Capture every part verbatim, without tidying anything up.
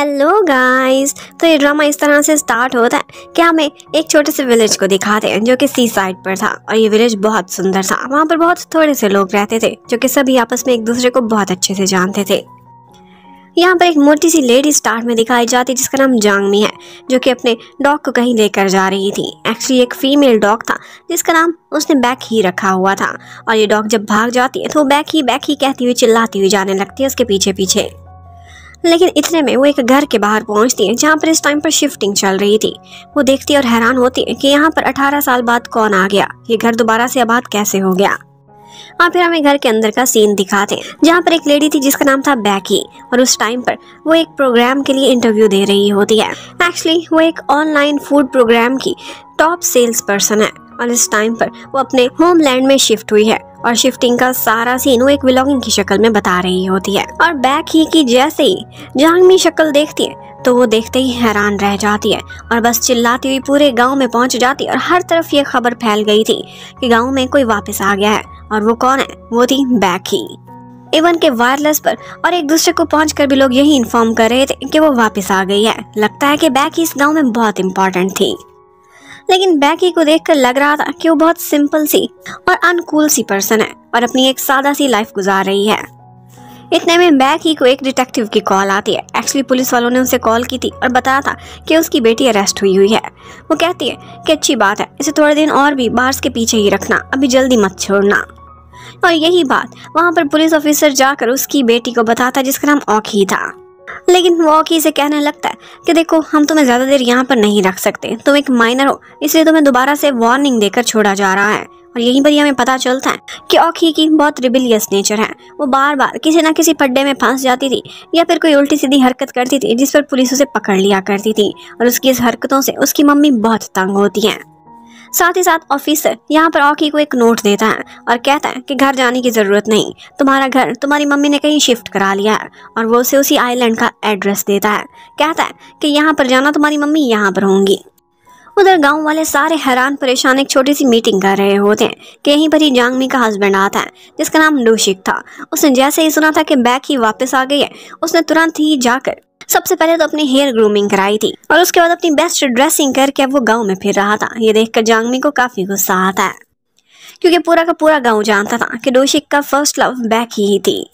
Hello guys. तो ये drama इस तरह से स्टार्ट होता है कि हमें एक छोटे से विलेज को दिखाते हैं जो कि सी साइड पर था और ये विलेज बहुत सुंदर था। वहाँ पर बहुत थोड़े से लोग रहते थे जो कि सभी आपस में एक दूसरे को बहुत अच्छे से जानते थे। यहाँ पर एक मोटी सी लेडी स्टार्ट में दिखाई जाती जिसका नाम जांगमी है, जो कि अपने डॉग को कहीं लेकर जा रही थी। एक्चुअली एक फीमेल डॉग था जिसका नाम उसने बैक ही रखा हुआ था और ये डॉग जब भाग जाती है तो बैक ही बैक ही कहती हुई चिल्लाती हुई जाने लगती है उसके पीछे पीछे। लेकिन इतने में वो एक घर के बाहर पहुंचती है जहाँ पर इस टाइम पर शिफ्टिंग चल रही थी। वो देखती है और हैरान होती है कि यहाँ पर अठारह साल बाद कौन आ गया, ये घर दोबारा से आबाद कैसे हो गया। और फिर हमें घर के अंदर का सीन दिखाते हैं जहाँ पर एक लेडी थी जिसका नाम था बैकी और उस टाइम पर वो एक प्रोग्राम के लिए इंटरव्यू दे रही होती है। एक्चुअली वो एक ऑनलाइन फूड प्रोग्राम की टॉप सेल्स पर्सन है और इस टाइम पर वो अपने होमलैंड में शिफ्ट हुई है और शिफ्टिंग का सारा सीन वो एक व्लॉगिंग की शक्ल में बता रही होती है। और बैक ही की जैसे ही जांगमी शक्ल देखती है तो वो देखते ही हैरान रह जाती है और बस चिल्लाती हुई पूरे गांव में पहुंच जाती है और हर तरफ ये खबर फैल गई थी कि गांव में कोई वापस आ गया है। और वो कौन है? वो थी बैक ही। इवन के वायरलेस पर और एक दूसरे को पहुंच कर भी लोग यही इन्फॉर्म कर रहे थे कि वो वापस आ गई है। लगता है कि बैक ही इस गाँव में बहुत इंपॉर्टेंट थी। लेकिन बैकी को देखकर लग रहा था कि वो बहुत सिंपल सी और अनकूल सी पर्सन है और अपनी एक सादा सी लाइफ गुजार रही है। इतने में बैकी को एक डिटेक्टिव की कॉल आती है। एक्चुअली पुलिस वालों ने उसे कॉल की थी और बताया था कि उसकी बेटी अरेस्ट हुई हुई है। वो कहती है कि अच्छी बात है, इसे थोड़े दिन और भी बार्स के पीछे ही रखना, अभी जल्दी मत छोड़ना। और यही बात वहाँ पर पुलिस ऑफिसर जाकर उसकी बेटी को बताता जिसका नाम ऑकी था। लेकिन वो ऑकी से कहने लगता है कि देखो, हम तुम्हें ज्यादा देर यहाँ पर नहीं रख सकते, तुम एक माइनर हो, इसलिए तुम्हें दोबारा से वार्निंग देकर छोड़ा जा रहा है। और यहीं पर ही हमें पता चलता है कि ऑकी की बहुत रिबिलियस नेचर है। वो बार बार किसी न किसी फड्डे में फंस जाती थी या फिर कोई उल्टी सीधी हरकत करती थी जिस पर पुलिस उसे पकड़ लिया करती थी और उसकी इस हरकतों से उसकी मम्मी बहुत तंग होती है। साथ ही साथ ऑफिसर यहाँ पर ऑकी को एक नोट देता है और कहता है कि घर जाने की जरूरत नहीं, तुम्हारा घर तुम्हारी मम्मी ने कहीं शिफ्ट करा लिया है। और वो उसे उसी आइलैंड का एड्रेस देता है। कहता है कि यहाँ पर जाना, तुम्हारी मम्मी यहाँ पर होंगी। उधर गांव वाले सारे हैरान परेशान एक छोटी सी मीटिंग कर रहे होते हैं कि यहीं पर ही जांगमी का हस्बैंड आता है जिसका नाम डोशिक था। उसने जैसे ही सुना था कि बैक ही वापस आ गई है, उसने तुरंत ही जाकर सबसे पहले तो अपनी हेयर ग्रूमिंग कराई थी और उसके बाद अपनी बेस्ट ड्रेसिंग करके वो गांव में फिर रहा था। ये देखकर जांगमी को काफी गुस्सा आता है क्योंकि पूरा का पूरा गांव जानता था कि डोशिक का फर्स्ट लव बैक ही थी।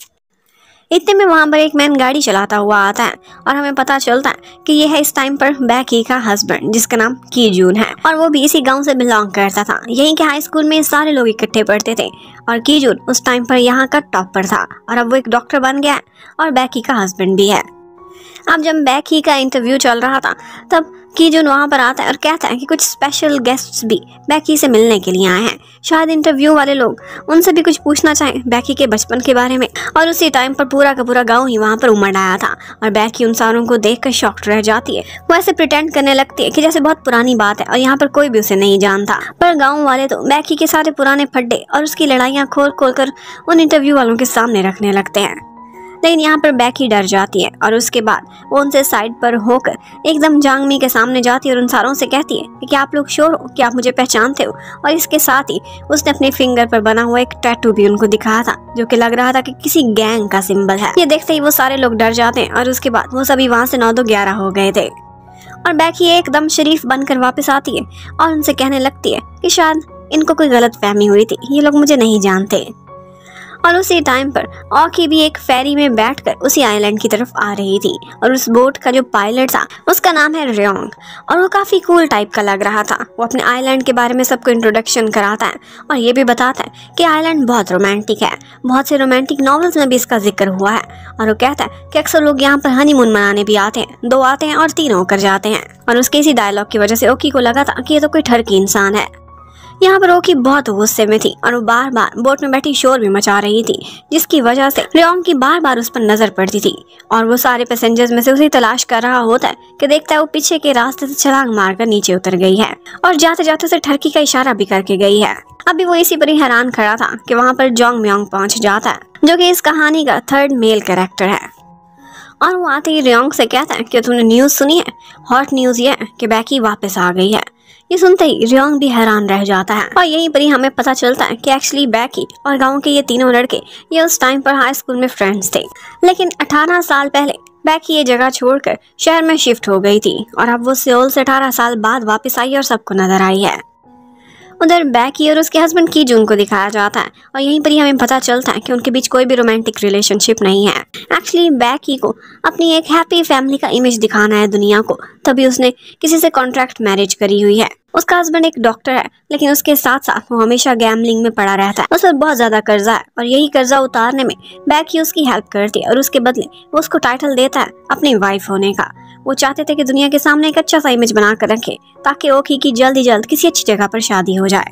इतने में वहां पर एक मैन गाड़ी चलाता हुआ आता है और हमें पता चलता है कि ये है इस टाइम पर बैक ही का हस्बैंड जिसका नाम की जून है और वो भी इसी गांव से बिलोंग करता था। यहीं के हाई स्कूल में सारे लोग इकट्ठे पढ़ते थे और की जून उस टाइम पर यहाँ का टॉपर था और अब वो एक डॉक्टर बन गया है और बैक ही का हस्बैंड भी है। अब जब बैक ही का इंटरव्यू चल रहा था तब की जून वहाँ पर आता है और कहता है कि कुछ स्पेशल गेस्ट्स भी बैकी से मिलने के लिए आए हैं। शायद इंटरव्यू वाले लोग उनसे भी कुछ पूछना चाहें बैकी के बचपन के बारे में। और उसी टाइम पर पूरा का पूरा गांव ही वहाँ पर उमड़ आया था और बैकी उन सारों को देखकर शॉक्ड रह जाती है। वो ऐसे प्रिटेंड करने लगती है कि जैसे बहुत पुरानी बात है और यहाँ पर कोई भी उसे नहीं जानता। पर गाँव वाले तो बैकी के सारे पुराने फड्डे और उसकी लड़ाइयाँ खोल खोल कर उन इंटरव्यू वालों के सामने रखने लगते हैं। लेकिन यहाँ पर बैकी डर जाती है और उसके बाद वो उनसे साइड पर होकर एकदम जांगमी के सामने जाती है और उन सारों से कहती है कि क्या आप लोग श्योर हो कि आप मुझे पहचानते हो। और इसके साथ ही उसने अपने फिंगर पर बना हुआ एक टैटू भी उनको दिखाया था जो कि लग रहा था कि किसी गैंग का सिंबल है। ये देखते ही वो सारे लोग डर जाते हैं और उसके बाद वो सभी वहाँ से नौ दो ग्यारह हो गए थे। और बैकी एकदम शरीफ बनकर वापस आती है और उनसे कहने लगती है कि शायद इनको कोई गलत फहमी हुई थी, ये लोग मुझे नहीं जानते। और उसी टाइम पर ऑकी भी एक फेरी में बैठकर उसी आइलैंड की तरफ आ रही थी और उस बोट का जो पायलट था उसका नाम है रियोंग और वो काफी कूल टाइप का लग रहा था। वो अपने आइलैंड के बारे में सबको इंट्रोडक्शन कराता है और ये भी बताता है कि आइलैंड बहुत रोमांटिक है, बहुत से रोमांटिक नॉवेल्स में भी इसका जिक्र हुआ है। और वो कहता है कि अक्सर लोग यहाँ पर हनीमून मनाने भी आते हैं, दो आते हैं और तीन होकर जाते हैं। और उसके इसी डायलॉग की वजह से ओकी को लगा था कि ये तो कोई ठरकी इंसान है। यहाँ पर ओकी बहुत गुस्से में थी और वो बार बार बोट में बैठी शोर भी मचा रही थी जिसकी वजह से रियोंग की बार बार उस पर नजर पड़ती थी। और वो सारे पैसेंजर्स में से उसे तलाश कर रहा होता है कि देखता है वो पीछे के रास्ते से छलांग मारकर नीचे उतर गई है और जाते जाते उसे ठरकी का इशारा भी करके गई है। अभी वो इसी पर ही हैरान खड़ा था कि वहाँ पर जोंग म्योंग पहुँच जाता है जो कि इस कहानी का थर्ड मेल कैरेक्टर है। और वो आते ही रियोंग से कहता है कि तूने न्यूज सुनी है, हॉट न्यूज ये है कि बैकी वापस आ गई है। ये सुनते ही रियोंग भी हैरान रह जाता है और यहीं पर ही हमें पता चलता है कि एक्चुअली बैकी और गांव के ये तीनों लड़के ये उस टाइम पर हाई स्कूल में फ्रेंड्स थे। लेकिन अठारह साल पहले बैकी ये जगह छोड़कर शहर में शिफ्ट हो गई थी और अब वो सियोल से अठारह साल बाद वापस आई और सबको नजर आई है। उधर बैकी और उसके हस्बैंड की जून को दिखाया जाता है और यहीं पर ही हमें पता चलता है कि उनके बीच कोई भी रोमांटिक रिलेशनशिप नहीं है। एक्चुअली बैकी को अपनी एक हैप्पी फैमिली का इमेज दिखाना है दुनिया को, तभी उसने किसी से कॉन्ट्रैक्ट मैरिज करी हुई है। उसका हस्बैंड एक डॉक्टर है, लेकिन उसके साथ साथ वो हमेशा गैम्बलिंग में पड़ा रहता है। उस पर बहुत ज्यादा कर्जा है और यही कर्जा उतारने में बैकी उसकी हेल्प करती है और उसके बदले वो उसको टाइटल देता है अपनी वाइफ होने का। वो चाहते थे कि दुनिया के सामने एक अच्छा सा इमेज बना कर रखे ताकि ओकी की जल्द ही जल्द किसी अच्छी जगह पर शादी हो जाए।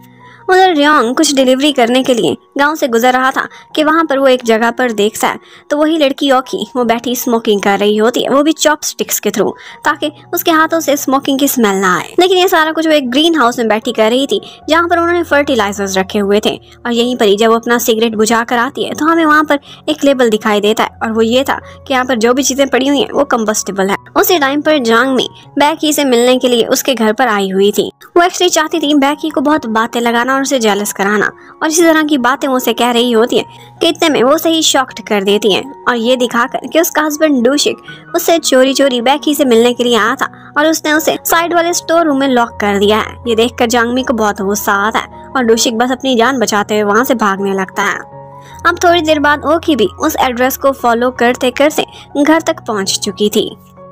उधर रियोंग कुछ डिलीवरी करने के लिए गांव से गुजर रहा था कि वहां पर वो एक जगह पर देखता है तो वही लड़की ओकी वो बैठी स्मोकिंग कर रही होती है, वो भी चॉपस्टिक्स के थ्रू, ताकि उसके हाथों से स्मोकिंग की स्मेल ना आए। लेकिन ये सारा कुछ वो एक ग्रीन हाउस में बैठी कर रही थी जहाँ पर उन्होंने फर्टिलाइजर्स रखे हुए थे और यहीं पर ही जब वो अपना सिगरेट बुझा कर आती है तो हमें वहाँ पर एक लेबल दिखाई देता है और वो ये था कि यहाँ पर जो भी चीजें पड़ी हुई है वो कम्बस्टिबल है। उसी टाइम पर जांग मी बैकी से मिलने के लिए उसके घर पर आई हुई थी। वो एक्चुअली चाहती थी बैकी को बहुत बातें लगाना और उसे जेलस कराना और इसी तरह की बातें वो उसे कह रही होती है कि इतने में वो उसे ही शॉक्ड कर देती है और ये दिखाकर कि उसका हस्बैंड डूशिक उससे चोरी चोरी बैकी से मिलने के लिए आया था और उसने उसे साइड वाले स्टोर रूम में लॉक कर दिया है। ये देखकर जांगमी को बहुत गुस्सा आता है और डूशिक बस अपनी जान बचाते हुए वहाँ से भागने लगता है। अब थोड़ी देर बाद ओकी भी उस एड्रेस को फॉलो करते करते घर तक पहुँच चुकी थी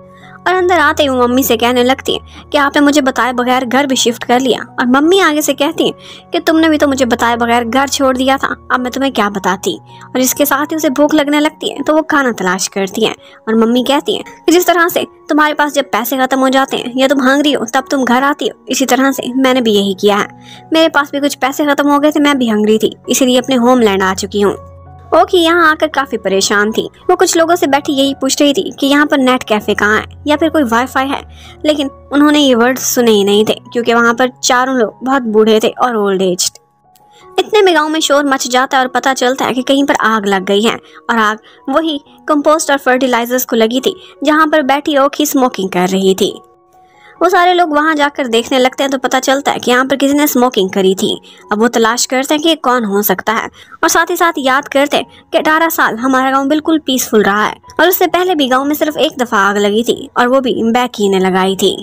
और अंदर आते ही वो मम्मी से कहने लगती है कि आपने मुझे बताए बगैर घर भी शिफ्ट कर लिया। और मम्मी आगे से कहती है कि तुमने भी तो मुझे बताए बगैर घर छोड़ दिया था, अब मैं तुम्हें क्या बताती। और इसके साथ ही उसे भूख लगने लगती है तो वो खाना तलाश करती है और मम्मी कहती है कि जिस तरह से तुम्हारे पास जब पैसे खत्म हो जाते हैं या तुम हंगरी हो तब तुम घर आती हो, इसी तरह से मैंने भी यही किया है। मेरे पास भी कुछ पैसे खत्म हो गए थे, मैं भी हंगरी थी, इसीलिए अपने होमलैंड आ चुकी हूँ। ओकी यहाँ आकर काफी परेशान थी। वो कुछ लोगों से बैठी यही पूछ रही थी कि यहाँ पर नेट कैफे कहाँ है या फिर कोई वाईफाई है, लेकिन उन्होंने ये वर्ड सुने ही नहीं थे क्योंकि वहाँ पर चारों लोग बहुत बूढ़े थे और ओल्ड एज। इतने में गांव में शोर मच जाता है और पता चलता है कि कहीं पर आग लग गई है और आग वही कंपोस्ट और फर्टिलाइजर्स को लगी थी जहाँ पर बैठी ओकी स्मोकिंग कर रही थी। वो सारे लोग वहां जाकर देखने लगते हैं तो पता चलता है कि यहाँ पर किसी ने स्मोकिंग करी थी। अब वो तलाश करते हैं कि ये कौन हो सकता है और साथ ही साथ याद करते हैं कि अठारह साल हमारा गांव बिल्कुल पीसफुल रहा है और उससे पहले भी गांव में सिर्फ एक दफा आग लगी थी और वो भी बैकी ने लगाई थी।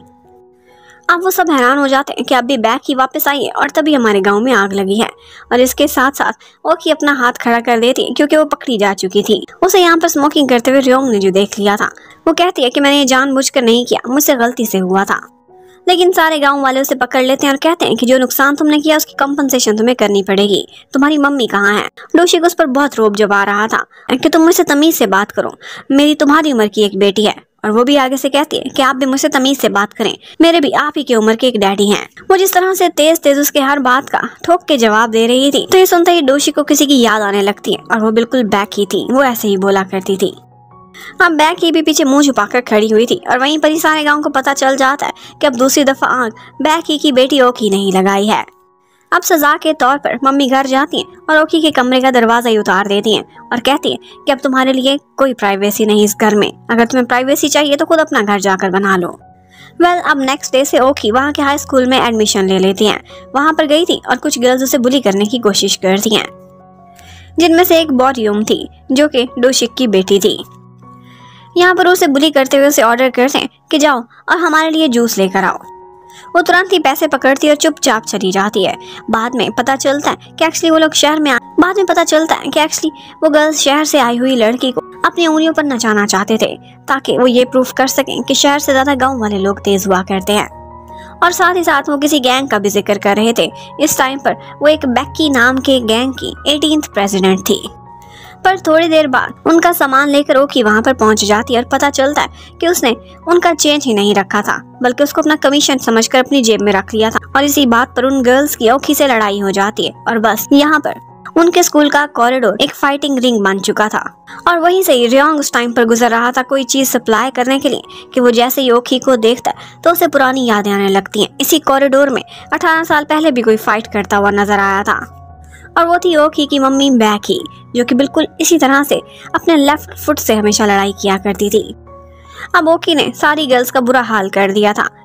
अब वो सब हैरान हो जाते हैं कि अब भी बैकी वापस आई है और तभी हमारे गांव में आग लगी है। और इसके साथ साथ ओकी अपना हाथ खड़ा कर देती है क्योंकि वो पकड़ी जा चुकी थी। उसे यहाँ पर स्मोकिंग करते हुए रियोंग ने जो देख लिया था वो कहती है कि मैंने ये जानबूझकर नहीं किया, मुझसे गलती से हुआ था। लेकिन सारे गांव वाले उसे पकड़ लेते हैं और कहते हैं कि जो नुकसान तुमने किया उसकी कंपनसेशन तुम्हें करनी पड़ेगी। तुम्हारी मम्मी कहाँ है? डोशिक उस पर बहुत रोब जमा रहा था कि तुम मुझसे तमीज से बात करो, मेरी तुम्हारी उम्र की एक बेटी है। और वो भी आगे से कहती है कि आप भी मुझसे तमीज से बात करें, मेरे भी आप ही की उम्र के एक डैडी हैं। वो जिस तरह से तेज तेज उसके हर बात का ठोक के जवाब दे रही थी तो ये सुनते ही डोशी को किसी की याद आने लगती है और वो बिल्कुल बैकी थी। वो ऐसे ही बोला करती थी। अब बैकी भी पीछे मुंह छुपाकर खड़ी हुई थी और वहीं पर ही सारे गांव को पता चल जाता है कि अब दूसरी दफा आग बैकी की बेटी ओकी नहीं लगाई है। अब सजा के तौर पर मम्मी घर जाती हैं और ओकी के कमरे का दरवाजा ही उतार देती हैं और कहती है कि अब तुम्हारे लिए कोई प्राइवेसी नहीं इस घर में, अगर तुम्हें प्राइवेसी चाहिए तो खुद अपना घर जाकर बना लो। वेल well, अब नेक्स्ट डे से ओकी वहाँ के हाई स्कूल में एडमिशन ले लेती हैं। वहाँ पर गई थी और कुछ गर्ल्स उसे बुली करने की कोशिश करती हैं, जिनमें से एक बॉटयूम थी जो कि डोशिक की बेटी थी। यहाँ पर उसे बुली करते हुए उसे ऑर्डर करते हैं कि जाओ और हमारे लिए जूस लेकर आओ। वो तुरंत ही पैसे पकड़ती है और चुपचाप चली जाती है। बाद में पता चलता है कि एक्चुअली वो लोग शहर में आ... बाद में पता चलता है कि एक्चुअली वो गर्ल्स शहर से आई हुई लड़की को अपनी उंगलियों पर नचाना चाहते थे ताकि वो ये प्रूफ कर सकें कि शहर से ज्यादा गांव वाले लोग तेज हुआ करते हैं। और साथ ही साथ वो किसी गैंग का भी जिक्र कर रहे थे। इस टाइम पर वो एक बैकी नाम के गैंग की एटीन्थ प्रेसिडेंट थी। पर थोड़ी देर बाद उनका सामान लेकर ओकी वहां पर पहुंच जाती है और पता चलता है कि उसने उनका चेंज ही नहीं रखा था बल्कि उसको अपना कमीशन समझकर अपनी जेब में रख लिया था। और इसी बात पर उन गर्ल्स की ओकी से लड़ाई हो जाती है और बस यहाँ पर उनके स्कूल का कॉरिडोर एक फाइटिंग रिंग बन चुका था। और वहीं से ही रियोंग उस टाइम पर गुजर रहा था कोई चीज सप्लाई करने के लिए कि वो जैसे ही ओकी को देखता है तो उसे पुरानी यादें आने लगती हैं। इसी कॉरिडोर में अठारह साल पहले भी कोई फाइट करता हुआ नजर आया था और वो थी ओकी की मम्मी बैकी, जो कि बिल्कुल इसी तरह से अपने लेफ्ट फुट से हमेशा लड़ाई किया करती थी। अब ओकी ने सारी गर्ल्स का बुरा हाल कर दिया था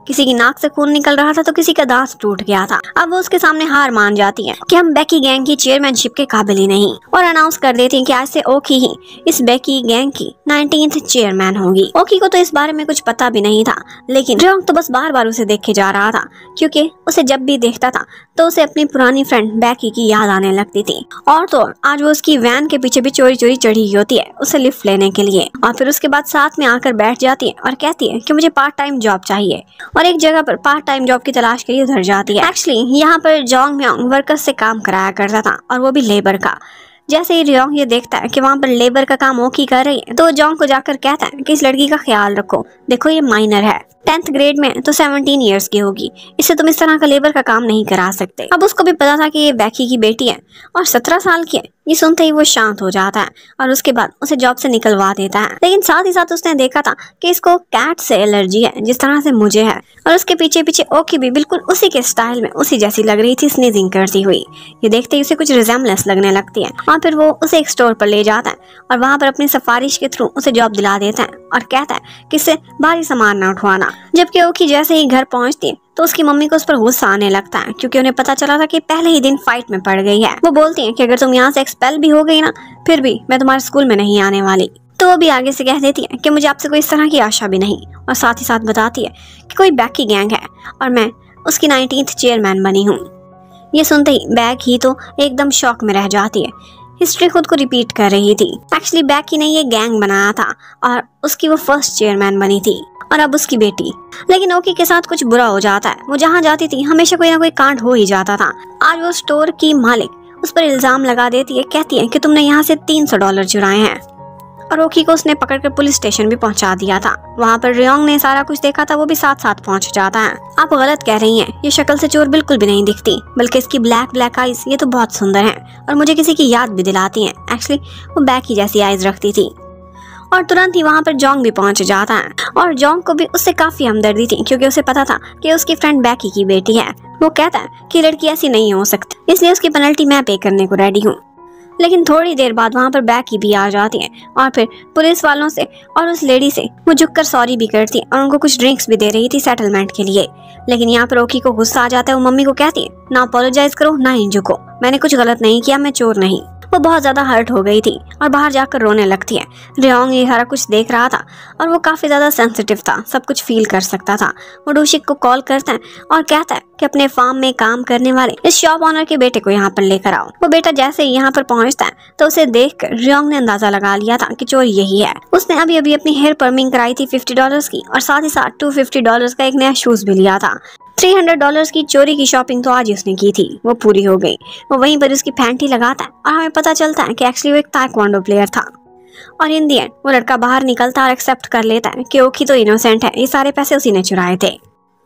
किसी की नाक से खून निकल रहा था तो किसी का दांत टूट गया था। अब वो उसके सामने हार मान जाती है कि हम बेकी गैंग की चेयरमैनशिप के काबिल ही नहीं, और अनाउंस कर देती है कि आज से ओकी ही इस बेकी गैंग की नाइनटीन्थ चेयरमैन होगी। ओकी को तो इस बारे में कुछ पता भी नहीं था, लेकिन रियोंग तो बस बार बार उसे देखे जा रहा था, क्योंकि उसे जब भी देखता था तो उसे अपनी पुरानी फ्रेंड बेकी की याद आने लगती थी। और तो आज वो उसकी वैन के पीछे भी चोरी चोरी चढ़ी होती है उसे लिफ्ट लेने के लिए, और फिर उसके बाद साथ में आकर बैठ जाती है और कहती है कि मुझे पार्ट टाइम जॉब चाहिए, और एक जगह पर पार्ट टाइम जॉब की तलाश के लिए उधर जाती है। एक्चुअली यहाँ पर जोंग म्योंग वर्कर्स से काम कराया करता था, और वो भी लेबर का। जैसे ही रियोंग ये देखता है कि वहाँ पर लेबर का काम ओकी कर रही है, तो जोंग को जाकर कहता है कि इस लड़की का ख्याल रखो, देखो ये माइनर है, टेंथ ग्रेड में तो सेवनटीन इयर्स की होगी, इससे तुम इस तरह का लेबर का काम नहीं करा सकते। अब उसको भी पता था कि ये बेकी की बेटी है और सत्रह साल की है। ये सुनते ही वो शांत हो जाता है और उसके बाद उसे जॉब से निकलवा देता है। लेकिन साथ ही साथ उसने देखा था कि इसको कैट से एलर्जी है जिस तरह से मुझे है, और उसके पीछे पीछे ओकी भी बिल्कुल उसी के स्टाइल में उसी जैसी लग रही थी स्नीजिंग करती हुई। ये देखते ही उसे कुछ रिजेम्बलेंस लगने लगती है, और फिर वो उसे एक स्टोर पर ले जाता है और वहाँ पर अपनी सिफारिश के थ्रू उसे जॉब दिला देता है और कहता है कि इससे भारी सामान न उठवाना। जबकि ओकी जैसे ही घर पहुँचती है तो उसकी मम्मी को उस पर गुस्सा आने लगता है, क्योंकि उन्हें पता चला था कि पहले ही दिन फाइट में पड़ गई है। वो बोलती है कि अगर तुम यहाँ से एक्सपेल भी हो गई ना, फिर भी मैं तुम्हारे स्कूल में नहीं आने वाली। तो वो भी आगे से कह देती है कि मुझे आपसे कोई इस तरह की आशा भी नहीं, और साथ ही साथ बताती है कि कोई बेकी गैंग है और मैं उसकी नाइनटीन्थ चेयरमैन बनी हूँ। ये सुनते ही बैक ही तो एकदम शॉक में रह जाती है। हिस्ट्री खुद को रिपीट कर रही थी। एक्चुअली बेकी ने ये गैंग बनाया था और उसकी वो फर्स्ट चेयरमैन बनी थी, और अब उसकी बेटी। लेकिन ओकी के साथ कुछ बुरा हो जाता है। वो जहाँ जाती थी हमेशा कोई ना कोई कांड हो ही जाता था। आज वो स्टोर की मालिक उस पर इल्जाम लगा देती है, कहती है कि तुमने यहाँ से तीन सौ डॉलर चुराए हैं, और ओकी को उसने पकड़कर पुलिस स्टेशन भी पहुंचा दिया था। वहाँ पर रियोंग ने सारा कुछ देखा था, वो भी साथ साथ पहुंच जाता है। आप गलत कह रही हैं, ये शक्ल से चोर बिल्कुल भी नहीं दिखती, बल्कि इसकी ब्लैक ब्लैक आईज ये तो बहुत सुंदर हैं और मुझे किसी की याद भी दिलाती हैं। एक्चुअली वो बेकी जैसी आईज रखती थी। और तुरंत ही वहाँ पर जोंग भी पहुंच जाता है, और जोंग को भी उससे काफी हमदर्दी थी, क्योंकि उसे पता था कि उसकी फ्रेंड बेकी की बेटी है। वो कहता है कि लड़की ऐसी नहीं हो सकती, इसलिए उसकी पेनल्टी मैं पे करने को रेडी हूँ। लेकिन थोड़ी देर बाद वहाँ पर बेकी भी आ जाती है, और फिर पुलिस वालों से और उस लेडी से वो झुककर सॉरी भी करती है और उनको कुछ ड्रिंक्स भी दे रही थी सेटलमेंट के लिए। लेकिन यहाँ पर ओकी को गुस्सा आ जाता है। वो मम्मी को कहती है ना अपोलोजाइज करो ना ही झुको, मैंने कुछ गलत नहीं किया, मैं चोर नहीं। वो बहुत ज्यादा हर्ट हो गई थी और बाहर जाकर रोने लगती है। रियोंग ये सारा कुछ देख रहा था और वो काफी ज्यादा सेंसिटिव था, सब कुछ फील कर सकता था। वो डोशिक को कॉल करता है और कहता है कि अपने फार्म में काम करने वाले इस शॉप ऑनर के बेटे को यहाँ पर लेकर आओ। वो बेटा जैसे ही यहाँ पर पहुँचता है तो उसे देखकर रियोंग ने अंदाजा लगा लिया था कि चोर यही है। उसने अभी अभी अपनी हेयर पर्मिंग कराई थी फिफ्टी डॉलर्स की, और साथ ही साथ टू फिफ्टी डॉलर्स का एक नया शूज भी लिया था। थ्री हंड्रेड डॉलर्स की चोरी की शॉपिंग तो आज उसने की थी, वो पूरी हो गई। वो वहीं पर उसकी फैंटी लगाता है और हमें पता चलता है कि एक्चुअली वो एक ताइक्वांडो प्लेयर था। और इन दी एंड वो लड़का बाहर निकलता और एक्सेप्ट कर लेता है कि ओकी तो इनोसेंट है, ये सारे पैसे उसी ने चुराए थे।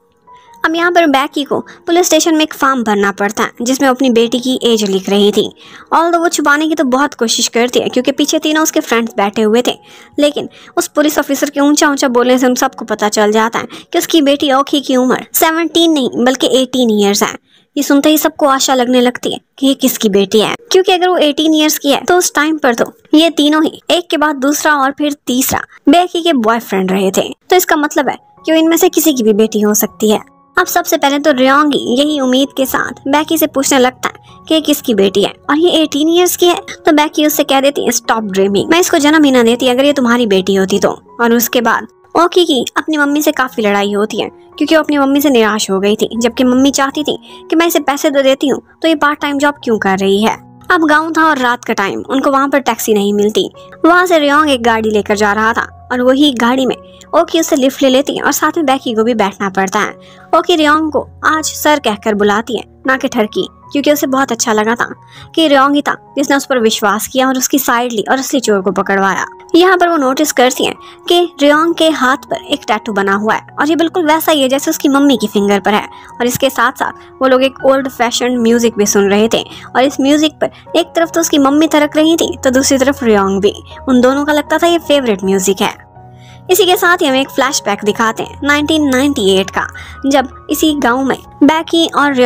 अब यहाँ पर बेकी को पुलिस स्टेशन में एक फॉर्म भरना पड़ता है जिसमें अपनी बेटी की एज लिख रही थी। ऑल्दो वो छुपाने की तो बहुत कोशिश करती है, क्योंकि पीछे तीनों उसके फ्रेंड्स बैठे हुए थे। लेकिन उस पुलिस ऑफिसर के ऊंचा ऊंचा बोलने से उन सबको पता चल जाता है कि उसकी बेटी ओकी की उम्र सेवनटीन नहीं बल्कि एटीन ईयर्स है। ये सुनते ही सबको आशा लगने लगती है कि ये किसकी बेटी है, क्योंकि अगर वो एटीन ईयर्स की है तो उस टाइम पर तो ये तीनों ही एक के बाद दूसरा और फिर तीसरा बेकी के बॉयफ्रेंड रहे थे। तो इसका मतलब है कि इनमें से किसी की भी बेटी हो सकती है। अब सबसे पहले तो रियोंग यही उम्मीद के साथ बेकी से पूछने लगता है कि ये किसकी बेटी है और ये एटीन इयर्स की है। तो बेकी उससे कह देती है स्टॉप ड्रीमिंग, मैं इसको जन्म ही ना देती अगर ये तुम्हारी बेटी होती तो। और उसके बाद ओकी की अपनी मम्मी से काफी लड़ाई होती है, क्योंकि वो अपनी मम्मी से निराश हो गई थी, जबकि मम्मी चाहती थी कि मैं इसे पैसे तो देती हूँ तो ये पार्ट टाइम जॉब क्यों कर रही है। अब गाँव था और रात का टाइम, उनको वहाँ पर टैक्सी नहीं मिलती। वहाँ से रियोंग एक गाड़ी लेकर जा रहा था और वही गाड़ी में ओकी उससे लिफ्ट ले लेती है और साथ में बेकी को भी बैठना पड़ता है। ओकी रियोंग को आज सर कहकर बुलाती है, ना कि ठरकी, क्योंकि उसे बहुत अच्छा लगा था कि रियोंग ही था जिसने उस पर विश्वास किया और उसकी साइड ली और असली चोर को पकड़वाया। यहाँ पर वो नोटिस करती है कि रियोंग के हाथ पर एक टैटू बना हुआ है और ये बिल्कुल वैसा ही है जैसे उसकी मम्मी की फिंगर पर है। और इसके साथ साथ वो लोग एक ओल्ड फैशन म्यूजिक भी सुन रहे थे, और इस म्यूजिक पर एक तरफ तो उसकी मम्मी थिरक रही थी तो दूसरी तरफ रियोंग भी। उन दोनों का लगता था ये फेवरेट म्यूजिक है। इसी के साथ ही हमें एक फ्लैशबैक दिखाते हैं नाइनटीन नाइंटी एट का, जब इसी गांव में बेकी और रियोंग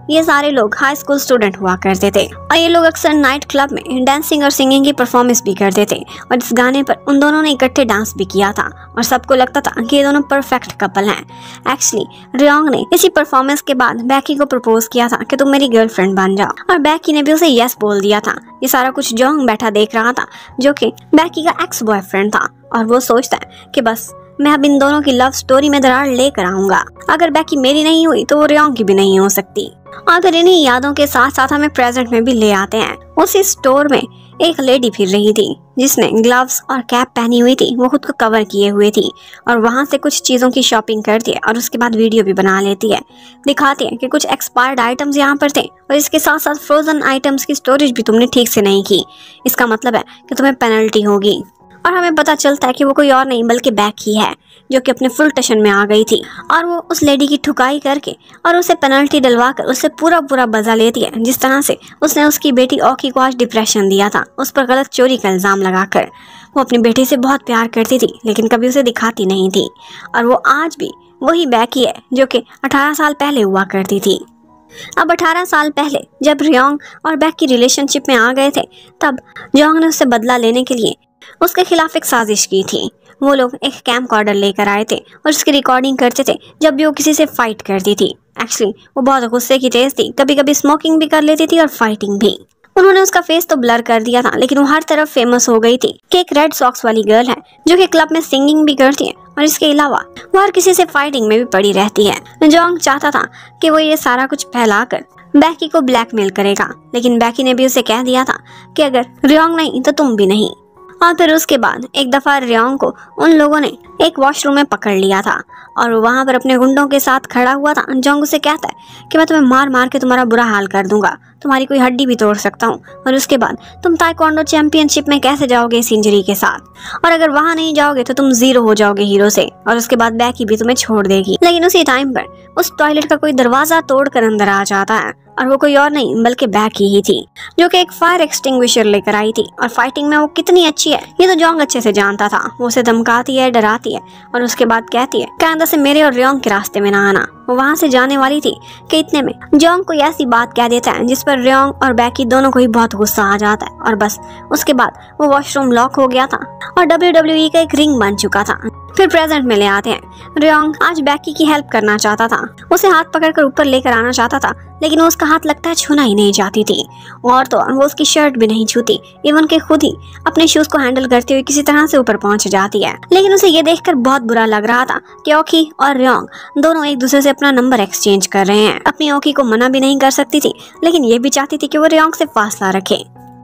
ये सारे लोग हाई स्कूल स्टूडेंट हुआ करते थे और ये लोग अक्सर नाइट क्लब में डांसिंग और सिंगिंग की परफॉर्मेंस भी करते थे और इस गाने पर उन दोनों ने इकट्ठे डांस भी किया था और सबको लगता था कि ये दोनों परफेक्ट कपल हैं। एक्चुअली रियोंग ने इसी परफॉर्मेंस के बाद बैकी को प्रपोज किया था कि तुम मेरी गर्लफ्रेंड बन जाओ और बैकी ने भी उसे यस बोल दिया था। ये सारा कुछ जोंग बैठा देख रहा था, जो कि बैकी का एक्स बॉयफ्रेंड था, और वो सोचता है कि बस मैं अब इन दोनों की लव स्टोरी में दरार लेकर आऊंगा। अगर बैकी मेरी नहीं हुई तो वो रियोंग की भी नहीं हो सकती। और फिर इन्हीं यादों के साथ साथ हमें प्रेजेंट में भी ले आते हैं। उसी स्टोर में एक लेडी फिर रही थी जिसने ग्लव्स और कैप पहनी हुई थी, वो खुद को कवर किए हुए थी और वहां से कुछ चीज़ों की शॉपिंग करती है और उसके बाद वीडियो भी बना लेती है। दिखाती है कि कुछ एक्सपायर्ड आइटम्स यहाँ पर थे और इसके साथ साथ फ्रोजन आइटम्स की स्टोरेज भी तुमने ठीक से नहीं की, इसका मतलब है कि तुम्हें पेनल्टी होगी। और हमें पता चलता है कि वो कोई और नहीं बल्कि बैकी है, जो कि अपने फुल टेंशन में आ गई थी और वो उस लेडी की ठुकाई करके और उसे पेनल्टी डलवा कर उससे पूरा पूरा बजा लेती है, जिस तरह से उसने उसकी बेटी ओकी को आज डिप्रेशन दिया था, उस पर गलत चोरी का इल्ज़ाम लगाकर। वो अपनी बेटी से बहुत प्यार करती थी लेकिन कभी उसे दिखाती नहीं थी और वो आज भी वही बैकी है जो कि अठारह साल पहले हुआ करती थी। अब अठारह साल पहले जब रियोंग और बैकी रिलेशनशिप में आ गए थे, तब जोंग ने उससे बदला लेने के लिए उसके खिलाफ एक साजिश की थी। वो लोग एक कैमकॉर्डर लेकर आए थे और उसकी रिकॉर्डिंग करते थे जब भी वो किसी से फाइट करती थी। एक्चुअली वो बहुत गुस्से की तेज थी, कभी कभी स्मोकिंग भी कर लेती थी और फाइटिंग भी। उन्होंने उसका फेस तो ब्लर कर दिया था लेकिन वो हर तरफ फेमस हो गई थी कि एक रेड सॉक्स वाली गर्ल है जो कि क्लब में सिंगिंग भी करती है और इसके अलावा वो हर किसी से फाइटिंग में भी पड़ी रहती है। जोंग चाहता था कि वो ये सारा कुछ फैलाकर बैकी को ब्लैकमेल करेगा, लेकिन बैकी ने भी उसे कह दिया था कि अगर रियोंग नहीं तो तुम भी नहीं। और फिर उसके बाद एक दफ़ा रियोंग को उन लोगों ने एक वॉशरूम में पकड़ लिया था और वो वहाँ पर अपने गुंडों के साथ खड़ा हुआ था। जोंग उसे कहता है कि मैं तुम्हें मार मार के तुम्हारा बुरा हाल कर दूंगा, तुम्हारी कोई हड्डी भी तोड़ सकता हूँ और उसके बाद तुम ताइक्वांडो चैंपियनशिप में कैसे जाओगे इस इंजरी के साथ, और अगर वहाँ नहीं जाओगे तो तुम जीरो हो जाओगे हीरो से, और उसके बाद बैकी भी तुम्हें छोड़ देगी। लेकिन उसी टाइम पर उस टॉयलेट का कोई दरवाजा तोड़कर अंदर आ जाता है और वो कोई और नहीं बल्कि बैकी ही थी, जो कि एक फायर एक्सटिंग्विशर लेकर आई थी। और फाइटिंग में वो कितनी अच्छी है ये तो जोंग अच्छे से जानता था। वो उसे धमकाती है, डराती है और उसके बाद कहती है कि आइंदा से मेरे और रियोंग के रास्ते में ना आना। वो वहाँ से जाने वाली थी कि इतने में जोंग कोई ऐसी बात कह देता है जिस पर रियोंग और बैकी दोनों को ही बहुत गुस्सा आ जाता है और बस उसके बाद वो वॉशरूम लॉक हो गया था और डब्ल्यू डब्ल्यू ई का एक रिंग बन चुका था। फिर प्रेजेंट में ले आते हैं। रियोंग आज बैकी की हेल्प करना चाहता था, उसे हाथ पकड़कर ऊपर लेकर आना चाहता था लेकिन वो उसका हाथ लगता है छूना ही नहीं चाहती थी और तो वो उसकी शर्ट भी नहीं छूती, इवन के खुद ही अपने शूज को हैंडल करते हुए किसी तरह से ऊपर पहुंच जाती है। लेकिन उसे ये देखकर बहुत बुरा लग रहा था कि ओकी और रियोंग दोनों एक दूसरे से अपना नंबर एक्सचेंज कर रहे हैं। अपनी ओकी को मना भी नहीं कर सकती थी लेकिन ये भी चाहती थी कि वो रियोंग से फासला रखे।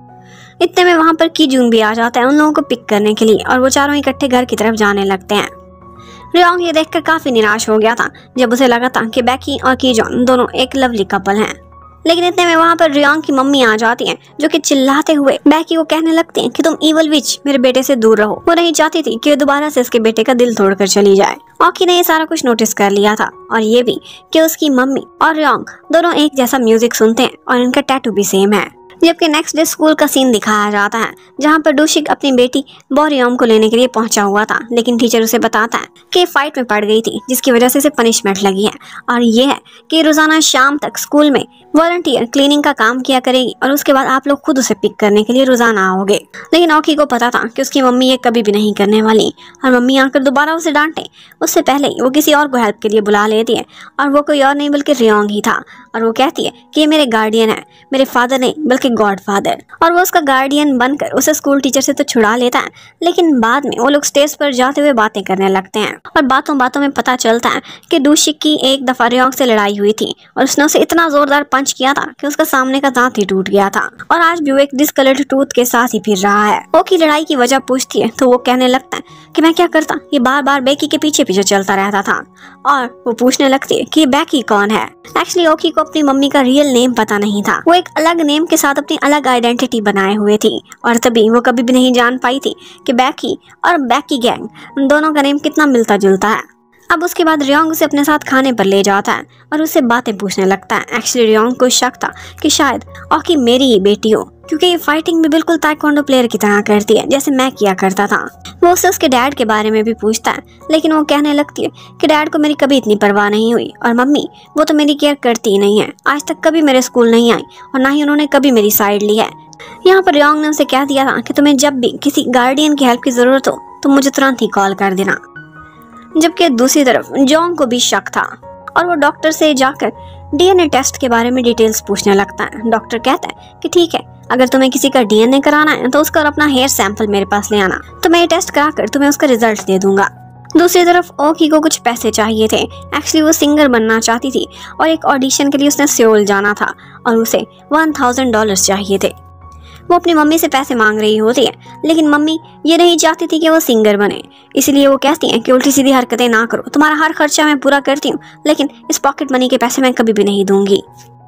इतने में वहाँ पर कीजून भी आ जाता है उन लोगों को पिक करने के लिए और वो चारों इकट्ठे घर की तरफ जाने लगते हैं। रियोंग ये देखकर काफी निराश हो गया था जब उसे लगा था कि बैकी और कीजून दोनों एक लवली कपल हैं। लेकिन इतने में वहाँ पर रियोंग की मम्मी आ जाती हैं जो कि चिल्लाते हुए बैकी को कहने लगते हैं कि तुम इवल विच मेरे बेटे से दूर रहो। वो नहीं चाहती थी कि दोबारा से उसके बेटे का दिल तोड़कर चली जाए। ओकी ने ये सारा कुछ नोटिस कर लिया था और ये भी कि उसकी मम्मी और रियोंग दोनों एक जैसा म्यूजिक सुनते हैं और इनका टैटू भी सेम है। जबकि नेक्स्ट डे स्कूल का सीन दिखाया जाता है जहाँ पर डूशिक अपनी बेटी बोरियोम को लेने के लिए पहुंचा हुआ था, लेकिन टीचर उसे बताता है कि फाइट में पड़ गई थी जिसकी वजह से इसे पनिशमेंट लगी है और ये है कि रोजाना शाम तक स्कूल में वॉलंटियर क्लीनिंग का काम किया करेगी और उसके बाद आप लोग खुद उसे पिक करने के लिए रोजाना आओगे। लेकिन ओकी को पता था कि उसकी मम्मी ये कभी भी नहीं करने वाली और मम्मी आकर दोबारा उसे डांटे उससे पहले वो किसी और को हेल्प के लिए बुला लेती है और वो कोई और नहीं बल्कि रियोंग ही था और वो कहती है कि ये मेरे गार्डियन है, मेरे फादर नहीं बल्कि गॉड फादर। और वो उसका गार्डियन बनकर उसे स्कूल टीचर से तो छुड़ा लेता है लेकिन बाद में वो लोग स्टेज पर जाते हुए बातें करने लगते हैं और बातों बातों में पता चलता है कि डूशिक की एक दफा रियोंग से लड़ाई हुई थी और उसने उसे इतना जोरदार पंच किया था कि उसका सामने का दांत ही टूट गया था और आज भी वो एक डिस्कलर्ड टूथ के साथ ही फिर रहा है। ओकी लड़ाई की वजह पूछती है तो वो कहने लगता है कि मैं क्या करता, ये बार बार बैकी के पीछे पीछे चलता रहता था और वो पूछने लगती है कि बैकी कौन है। एक्चुअली ओकी को अपनी मम्मी का रियल नेम पता नहीं था, वो एक अलग नेम के साथ अपनी अलग आइडेंटिटी बनाए हुए थी और तभी वो कभी भी नहीं जान पाई थी कि बैकी और बैकी गैंग दोनों का नेम कितना मिलता जुलता है। अब उसके बाद रियोंग उसे अपने साथ खाने पर ले जाता है और उससे बातें पूछने लगता है। एक्चुअली रियोंग को शक था कि शायद ओकी मेरी ही बेटी हो क्योंकि ये फाइटिंग भी बिल्कुल ताइक्वांडो प्लेयर की तरह करती है जैसे मैं किया करता था। वो उससे उसके डैड के बारे में भी पूछता है, लेकिन वो कहने लगती है कि डैड को मेरी कभी इतनी परवाह नहीं हुई, और मम्मी वो तो मेरी केयर करती ही नहीं है, आज तक कभी मेरे स्कूल नहीं आई और ना ही उन्होंने कभी मेरी साइड ली है। यहाँ पर रियोंग ने उसे कह दिया था कि तुम्हें जब भी किसी गार्डियन की हेल्प की जरूरत हो तो मुझे तुरंत ही कॉल कर देना। जबकि दूसरी तरफ जोंग को भी शक था और वो डॉक्टर से जाकर डीएनए टेस्ट के बारे में डिटेल्स पूछने लगता है। डॉक्टर कहता है कि ठीक है, अगर तुम्हें किसी का डीएनए कराना है तो उसका अपना हेयर सैंपल मेरे पास ले आना, तो मैं ये टेस्ट कराकर तुम्हें उसका रिजल्ट दे दूंगा। दूसरी तरफ ओकी को कुछ पैसे चाहिए थे। एक्चुअली वो सिंगर बनना चाहती थी और एक ऑडिशन के लिए उसने सियोल जाना था और उसे वन थाउजेंड डॉलर्स चाहिए थे। वो अपनी मम्मी से पैसे मांग रही होती है, लेकिन मम्मी ये नहीं चाहती थी कि वो सिंगर बने, इसलिए वो कहती हैं कि उल्टी सीधी हरकतें ना करो, तुम्हारा हर खर्चा मैं पूरा करती हूँ, लेकिन इस पॉकेट मनी के पैसे मैं कभी भी नहीं दूंगी।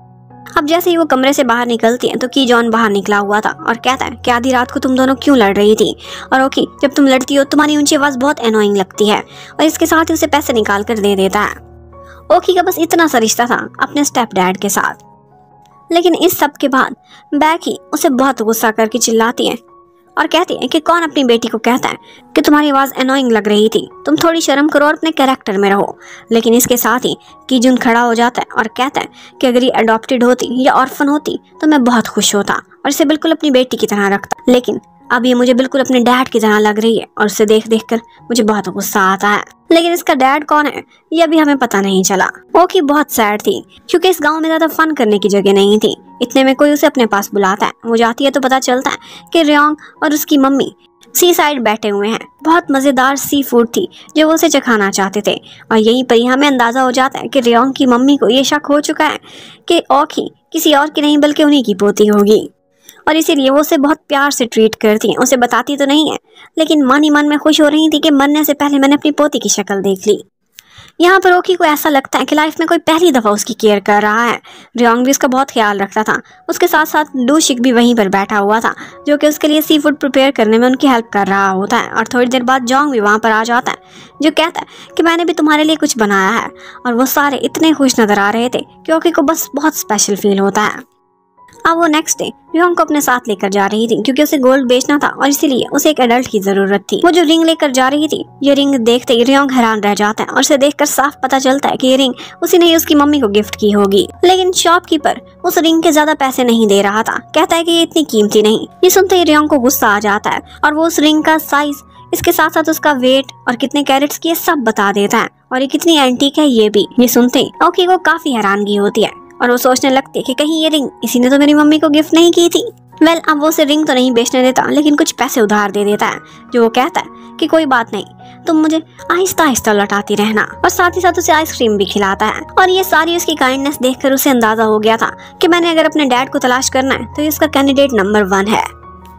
अब जैसे ही वो कमरे से बाहर निकलती है तो की जॉन बाहर निकला हुआ था और कहता है कि आधी रात को तुम दोनों क्यों लड़ रही थी, और ओकी जब तुम लड़ती हो तुम्हारी ऊंची आवाज बहुत एनोइंग लगती है, और इसके साथ ही उसे पैसे निकाल कर दे देता है। ओकी का बस इतना सा रिश्ता था अपने स्टेप डैड के साथ। लेकिन इस सब के बाद बैकी उसे बहुत गुस्सा करके चिल्लाती है और कहती है कि कौन अपनी बेटी को कहता है कि तुम्हारी आवाज़ एनोइंग लग रही थी, तुम थोड़ी शर्म करो और अपने कैरेक्टर में रहो। लेकिन इसके साथ ही कीजुन खड़ा हो जाता है और कहता है कि अगर ये अडॉप्टेड होती या ऑर्फन होती तो मैं बहुत खुश होता और इसे बिल्कुल अपनी बेटी की तरह रखता, लेकिन अब ये मुझे बिल्कुल अपने डैड की तरह लग रही है और उसे देख देख कर मुझे बहुत गुस्सा आता है। लेकिन इसका डैड कौन है ये अभी हमें पता नहीं चला। ओकी बहुत सैड थी क्योंकि इस गांव में ज्यादा फन करने की जगह नहीं थी। इतने में कोई उसे अपने पास बुलाता है। वो जाती है तो पता चलता है कि रियोंग और उसकी मम्मी सी साइड बैठे हुए हैं। बहुत मजेदार सी फूड थी जो वो उसे चखाना चाहते थे, और यहीं पर ही हमें अंदाजा हो जाता है कि रियोंग की मम्मी को ये शक हो चुका है कि ओकी किसी और की नहीं बल्कि उन्हीं की पोती होगी, और इसीलिए वो उसे बहुत प्यार से ट्रीट करती है। उसे बताती तो नहीं है, लेकिन मन ही मन में खुश हो रही थी कि मरने से पहले मैंने अपनी पोती की शक्ल देख ली। यहाँ पर ओकी को ऐसा लगता है कि लाइफ में कोई पहली दफ़ा उसकी केयर कर रहा है। रियोंग भी उसका बहुत ख्याल रखता था। उसके साथ साथ डूशिक भी वहीं पर बैठा हुआ था जो कि उसके लिए सी फूड प्रिपेयर करने में उनकी हेल्प कर रहा होता है। और थोड़ी देर बाद जोंग भी वहाँ पर आ जाता है जो कहता है कि मैंने भी तुम्हारे लिए कुछ बनाया है। और वो सारे इतने खुश नजर आ रहे थे कि ओकी को बस बहुत स्पेशल फील होता है। अब वो नेक्स्ट डे रियोंग को अपने साथ लेकर जा रही थी क्योंकि उसे गोल्ड बेचना था और इसीलिए उसे एक एडल्ट की जरूरत थी। वो जो रिंग लेकर जा रही थी, ये रिंग देखते ही रियोंग हैरान रह जाता है और उसे देखकर साफ पता चलता है कि ये रिंग उसी ने उसकी मम्मी को गिफ्ट की होगी। लेकिन शॉपकीपर उस रिंग के ज्यादा पैसे नहीं दे रहा था, कहता है कि ये इतनी कीमती नहीं। ये सुनते ही रियोंग को गुस्सा आ जाता है और वो उस रिंग का साइज, इसके साथ साथ उसका वेट और कितने कैरेट्स की, सब बता देता है, और ये कितनी एंटीक है ये भी। ये सुनते ही ओकी को काफी हैरानगी होती है और वो सोचने लगती है कि कहीं ये रिंग इसी ने तो मेरी मम्मी को गिफ्ट नहीं की थी। वेल अब वो उसे रिंग तो नहीं बेचने देता, लेकिन कुछ पैसे उधार दे देता है, जो वो कहता है कि कोई बात नहीं, तुम मुझे आहिस्ता आहिस्ता लौटाती रहना, और साथ ही साथ उसे आइसक्रीम भी खिलाता है। और ये सारी उसकी काइंडनेस देखकर उसे अंदाजा हो गया था कि मैंने अगर अपने डैड को तलाश करना है तो ये उसका कैंडिडेट नंबर वन है।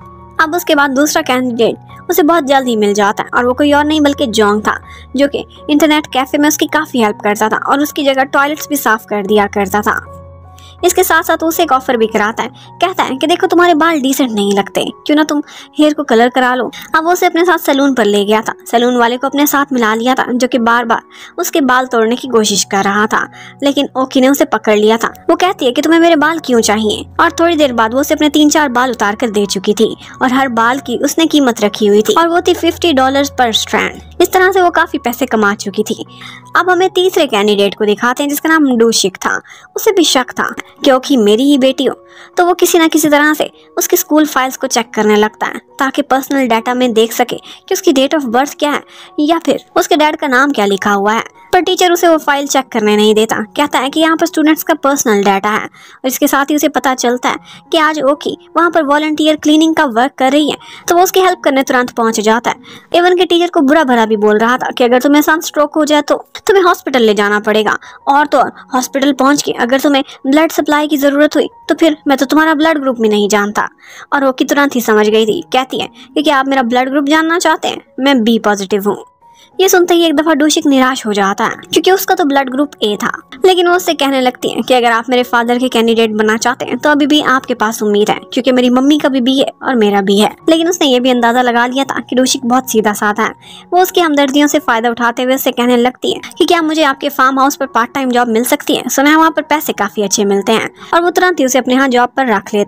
अब उसके बाद दूसरा कैंडिडेट उसे बहुत जल्द ही मिल जाता है और वो कोई और नहीं बल्कि जोंग था, जो कि इंटरनेट कैफे में उसकी काफी हेल्प करता था और उसकी जगह टॉयलेट्स भी साफ कर दिया करता था। इसके साथ साथ उसे एक ऑफर भी कराता है, कहता है कि देखो तुम्हारे बाल डिसेंट नहीं लगते, क्यों ना तुम हेयर को कलर करा लो। अब वो उसे अपने साथ सैलून पर ले गया था। सैलून वाले को अपने साथ मिला लिया था जो कि बार बार उसके बाल तोड़ने की कोशिश कर रहा था, लेकिन ओकी ने उसे पकड़ लिया था। वो कहती है कि तुम्हें मेरे बाल क्यों चाहिए, और थोड़ी देर बाद वो उसे अपने तीन चार बाल उतार कर दे चुकी थी और हर बाल की उसने कीमत रखी हुई थी और वो थी फिफ्टी डॉलर पर स्ट्रैंड। इस तरह से वो काफी पैसे कमा चुकी थी। अब हमें तीसरे कैंडिडेट को दिखाते हैं जिसका नाम डूशिक था। उसे भी शक था क्योंकि मेरी ही बेटी हो, तो वो किसी न किसी तरह से उसके स्कूल फाइल्स को चेक करने लगता है ताकि पर्सनल डाटा में देख सके कि उसकी डेट ऑफ बर्थ क्या है या फिर उसके डैड का नाम क्या लिखा हुआ है। पर टीचर उसे वो फाइल चेक करने नहीं देता, कहता है कि यहाँ पर स्टूडेंट्स का पर्सनल डाटा है। और इसके साथ ही उसे पता चलता है कि आज ओकी वहाँ पर वॉलंटियर क्लीनिंग का वर्क कर रही है, तो वो उसकी हेल्प करने तुरंत पहुँच जाता है। इवन के टीचर को बुरा भला भी बोल रहा था कि अगर तुम्हें सन स्ट्रोक हो जाए तो तुम्हें हॉस्पिटल ले जाना पड़ेगा, और तो और हॉस्पिटल पहुँच के अगर तुम्हें ब्लड सप्लाई की जरूरत हुई तो फिर मैं तो तुम्हारा ब्लड ग्रुप भी नहीं जानता। और ओकी तुरंत ही समझ गई थी, कहती है कि क्या आप मेरा ब्लड ग्रुप जानना चाहते हैं, मैं बी पॉजिटिव हूँ। ये सुनते ही एक दफा डूशिक निराश हो जाता है क्योंकि उसका तो ब्लड ग्रुप ए था, लेकिन वो उससे कहने लगती है कि अगर आप मेरे फादर के कैंडिडेट बनना चाहते हैं तो अभी भी आपके पास उम्मीद है, क्योंकि मेरी मम्मी का भी बी है और मेरा भी है। लेकिन उसने ये भी अंदाजा लगा लिया था कि डूशिक बहुत सीधा साधा है। वो उसकी हमदर्दियों से फायदा उठाते हुए उससे कहने लगती है कि क्या मुझे आपके फार्म हाउस पर पार्ट टाइम जॉब मिल सकती है, सुना है वहाँ पर पैसे काफी अच्छे मिलते हैं। और वो तुरंत ही उसे अपने यहाँ जॉब पर रख लेता है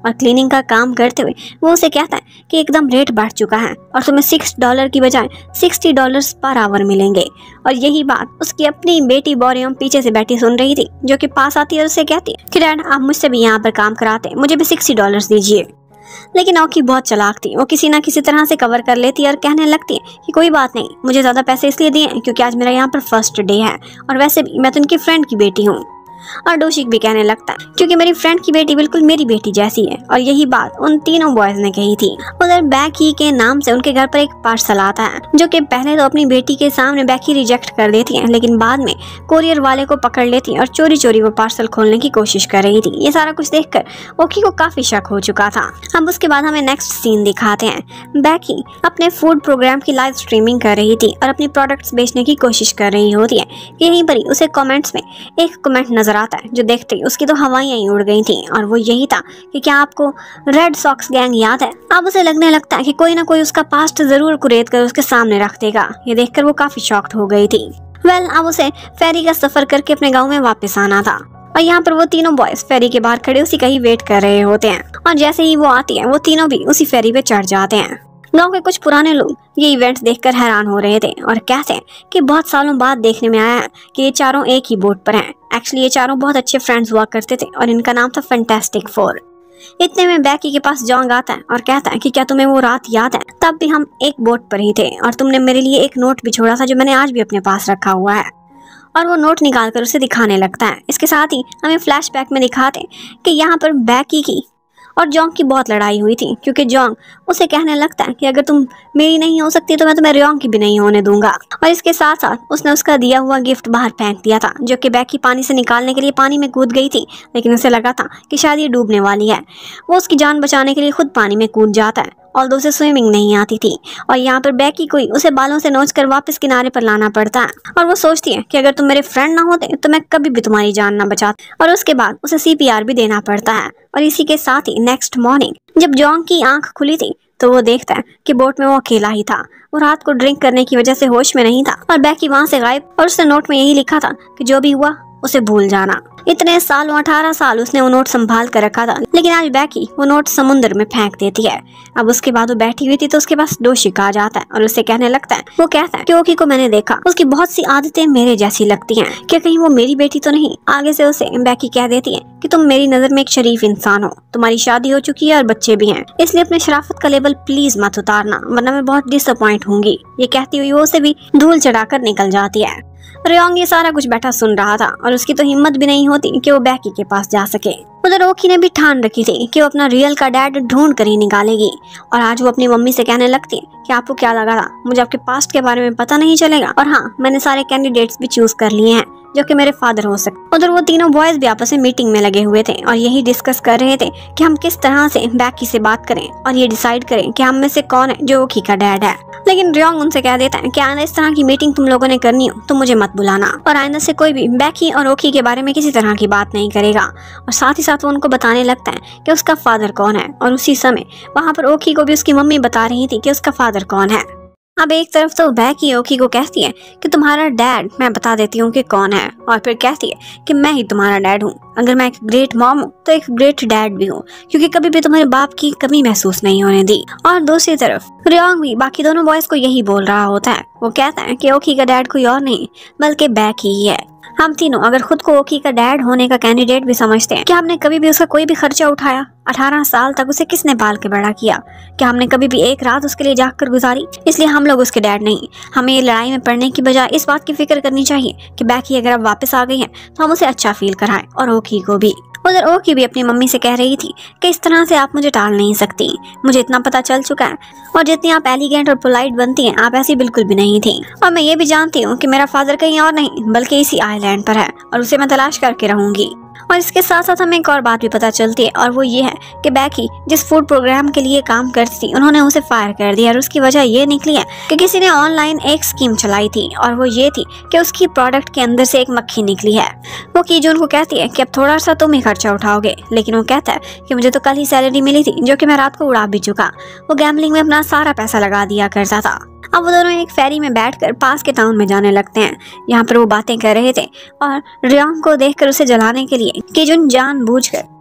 और क्लीनिंग का काम करते हुए वो उसे कहता है कि एकदम रेट बढ़ चुका है और तुम्हें सिक्स डॉलर की बजाय सिक्सटी डॉलर्स पर आवर मिलेंगे। और यही बात उसकी अपनी बेटी बोरियम पीछे से बैठी सुन रही थी, जो कि पास आती है और उसे कहती है कि डैड आप मुझसे भी यहाँ पर काम कराते, मुझे भी सिक्सटी डॉलर्स दीजिए। लेकिन ओकी बहुत चालाक थी, वो किसी ना किसी तरह से कवर कर लेती है और कहने लगती है कि कोई बात नहीं, मुझे ज़्यादा पैसे इसलिए दिए हैं क्योंकि आज मेरा यहाँ पर फर्स्ट डे है और वैसे भी मैं तो उनकी फ्रेंड की बेटी हूँ। और डोशिक भी कहने लगता है क्योंकि मेरी फ्रेंड की बेटी बिल्कुल मेरी बेटी जैसी है। और यही बात उन तीनों बॉयज ने कही थी। उधर बैकी के नाम से उनके घर पर एक पार्सल आता है, जो कि पहले तो अपनी बेटी के सामने बैकी रिजेक्ट कर देती है, लेकिन बाद में कोरियर वाले को पकड़ लेती है और चोरी चोरी वो पार्सल खोलने की कोशिश कर रही थी। ये सारा कुछ देखकर ओकी को काफी शक हो चुका था। अब उसके बाद हमें नेक्स्ट सीन दिखाते हैं। बैकी अपने फूड प्रोग्राम की लाइव स्ट्रीमिंग कर रही थी और अपनी प्रोडक्ट्स बेचने की कोशिश कर रही होती है कि यहीं पर ही उसे कमेंट्स में एक कमेंट नजर आता है, जो देखते ही उसकी तो हवाइयां ही उड़ गई थी। और वो यही था कि क्या आपको रेड सॉक्स गैंग याद है। अब उसे लगने लगता है कि कोई ना कोई उसका पास्ट जरूर कुरेद कर उसके सामने रख देगा। ये देखकर वो काफी शॉक्ड हो गई थी। वेल well, अब उसे फेरी का सफर करके अपने गाँव में वापस आना था और यहाँ पर वो तीनों बॉयज फेरी के बाहर खड़े उसी का ही वेट कर रहे होते हैं। और जैसे ही वो आती है वो तीनों भी उसी फेरी पे चढ़ जाते हैं। गांव के कुछ पुराने लोग ये इवेंट्स देखकर हैरान हो रहे थे और कहते हैं कि बहुत सालों बाद देखने में आया है कि ये चारों एक ही बोट पर हैं। एक्चुअली ये चारों बहुत अच्छे फ्रेंड्स हुआ करते थे और इनका नाम था फैंटास्टिक फोर। इतने में बैकी के पास जॉन्ग आता है और कहता है कि क्या तुम्हें वो रात याद है, तब भी हम एक बोट पर ही थे और तुमने मेरे लिए एक नोट भी छोड़ा था जो मैंने आज भी अपने पास रखा हुआ है। और वो नोट निकाल कर उसे दिखाने लगता है। इसके साथ ही हमें फ्लैशबैक में दिखाते हैं कि यहाँ पर बैकी की और जोंग की बहुत लड़ाई हुई थी, क्योंकि जोंग उसे कहने लगता है कि अगर तुम मेरी नहीं हो सकती तो मैं तुम्हें रियोंग की भी नहीं होने दूंगा। और इसके साथ साथ उसने उसका दिया हुआ गिफ्ट बाहर फेंक दिया था, जो कि बैकी पानी से निकालने के लिए पानी में कूद गई थी, लेकिन उसे लगा था कि शायद ये डूबने वाली है। वो उसकी जान बचाने के लिए खुद पानी में कूद जाता है और उसे स्विमिंग नहीं आती थी। और यहाँ पर बैकी को उसे बालों से नोचकर वापस किनारे पर लाना पड़ता है और वो सोचती है कि अगर तुम मेरे फ्रेंड ना होते तो मैं कभी भी तुम्हारी जान ना बचाती। और उसके बाद उसे सीपीआर भी देना पड़ता है। और इसी के साथ ही नेक्स्ट मॉर्निंग जब जोंग की आंख खुली थी तो वो देखता है कि बोट में वो अकेला ही था। वो रात को ड्रिंक करने की वजह से होश में नहीं था और बैकी वहाँ से गायब। और उसने नोट में यही लिखा था कि जो भी हुआ उसे भूल जाना। इतने सालों अठारह साल उसने वो नोट संभाल कर रखा था, लेकिन आज बैकी वो नोट समुद्र में फेंक देती है। अब उसके बाद वो बैठी हुई थी तो उसके पास डोशिक आ जाता है और उसे कहने लगता है, वो कहता है कि ओकी को मैंने देखा, उसकी बहुत सी आदतें मेरे जैसी लगती हैं, क्या कहीं वो मेरी बेटी तो नहीं। आगे से उसे बैकी कह देती है कि तुम मेरी नजर में एक शरीफ इंसान हो, तुम्हारी शादी हो चुकी है और बच्चे भी हैं, इसलिए अपने शराफत का लेबल प्लीज मत उतारना वरना मैं बहुत डिसअपॉइंट होंगी। ये कहती हुई वो उसे भी धूल चढ़ाकर निकल जाती है। रियोंग ये सारा कुछ बैठा सुन रहा था और उसकी तो हिम्मत भी नहीं होती कि वो बैकी के पास जा सके। उधर ओकी ने भी ठान रखी थी कि वो अपना रियल का डैड ढूंढ कर ही निकालेगी। और आज वो अपनी मम्मी से कहने लगती है कि आपको क्या लगा था, मुझे आपके पास्ट के बारे में पता नहीं चलेगा। और हाँ, मैंने सारे कैंडिडेट्स भी चूज कर लिए हैं जो कि मेरे फादर हो सकते। उधर वो तीनों बॉयज भी आपस में मीटिंग में लगे हुए थे और यही डिस्कस कर रहे थे कि हम किस तरह से बैकी से बात करें और ये डिसाइड करें कि हम में से कौन है जो ओकी का डैड है। लेकिन रियोंग उनसे कह देता है कि आइंदा इस तरह की मीटिंग तुम लोगों ने करनी हो तो मुझे मत बुलाना और आइंदा से कोई भी बैकी और ओकी के बारे में किसी तरह की बात नहीं करेगा। और साथ ही साथ वो उनको बताने लगता है कि उसका फादर कौन है। और उसी समय वहाँ पर ओकी को भी उसकी मम्मी बता रही थी कि उसका फादर कौन है। अब एक तरफ तो बैकी ओकी को कहती है कि तुम्हारा डैड मैं बता देती हूँ कि कौन है, और फिर कहती है कि मैं ही तुम्हारा डैड हूँ। अगर मैं एक ग्रेट मॉम हूँ तो एक ग्रेट डैड भी हूँ, क्योंकि कभी भी तुम्हारे बाप की कमी महसूस नहीं होने दी। और दूसरी तरफ रियोंग भी बाकी दोनों बॉयज को यही बोल रहा होता है। वो कहता है कि ओकी का डैड कोई और नहीं बल्कि बैकी ही है। हम तीनों अगर खुद को ओकी का डैड होने का कैंडिडेट भी समझते हैं, क्या हमने कभी भी उसका कोई भी खर्चा उठाया? अठारह साल तक उसे किसने पाल के बड़ा किया? क्या हमने कभी भी एक रात उसके लिए जाग कर गुजारी? इसलिए हम लोग उसके डैड नहीं। हमें ये लड़ाई में पड़ने की बजाय इस बात की फिक्र करनी चाहिए कि बैकी अगर अब वापस आ गई है तो हम उसे अच्छा फील कराएं, और ओकी को भी। उधर ओकी भी अपनी मम्मी से कह रही थी कि इस तरह से आप मुझे टाल नहीं सकती, मुझे इतना पता चल चुका है, और जितनी आप एलिगेंट और पोलाइट बनती हैं आप ऐसी बिल्कुल भी नहीं थी। और मैं ये भी जानती हूँ कि मेरा फादर कहीं और नहीं बल्कि इसी आइलैंड पर है और उसे मैं तलाश करके रहूंगी। और इसके साथ साथ हमें एक और बात भी पता चलती है, और वो ये है कि बैकी जिस फूड प्रोग्राम के लिए काम करती थी उन्होंने उसे फायर कर दिया। और उसकी वजह ये निकली है कि किसी ने ऑनलाइन एक स्कीम चलाई थी, और वो ये थी कि उसकी प्रोडक्ट के अंदर से एक मक्खी निकली है। वो कीजून को कहती है कि अब थोड़ा सा तुम ही खर्चा उठाओगे, लेकिन वो कहता है कि मुझे तो कल ही सैलरी मिली थी जो कि मैं रात को उड़ा भी चुका। वो गैम्बलिंग में अपना सारा पैसा लगा दिया करता था। अब वो दोनों एक फेरी में बैठकर पास के टाउन में जाने लगते हैं। यहाँ पर वो बातें कर रहे थे और रियोंग को देखकर उसे जलाने के लिए कीजून जानबूझकर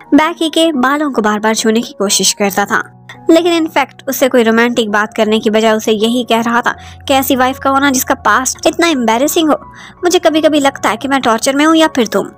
बैकी के बालों को बार बार छूने की कोशिश करता था, लेकिन इनफैक्ट उससे कोई रोमांटिक बात करने की बजाय उसे यही कह रहा था कि ऐसी वाइफ का होना जिसका पास्ट इतना एम्बैरेसिंग हो। मुझे कभी कभी लगता है कि मैं टॉर्चर में हूँ या फिर तुम।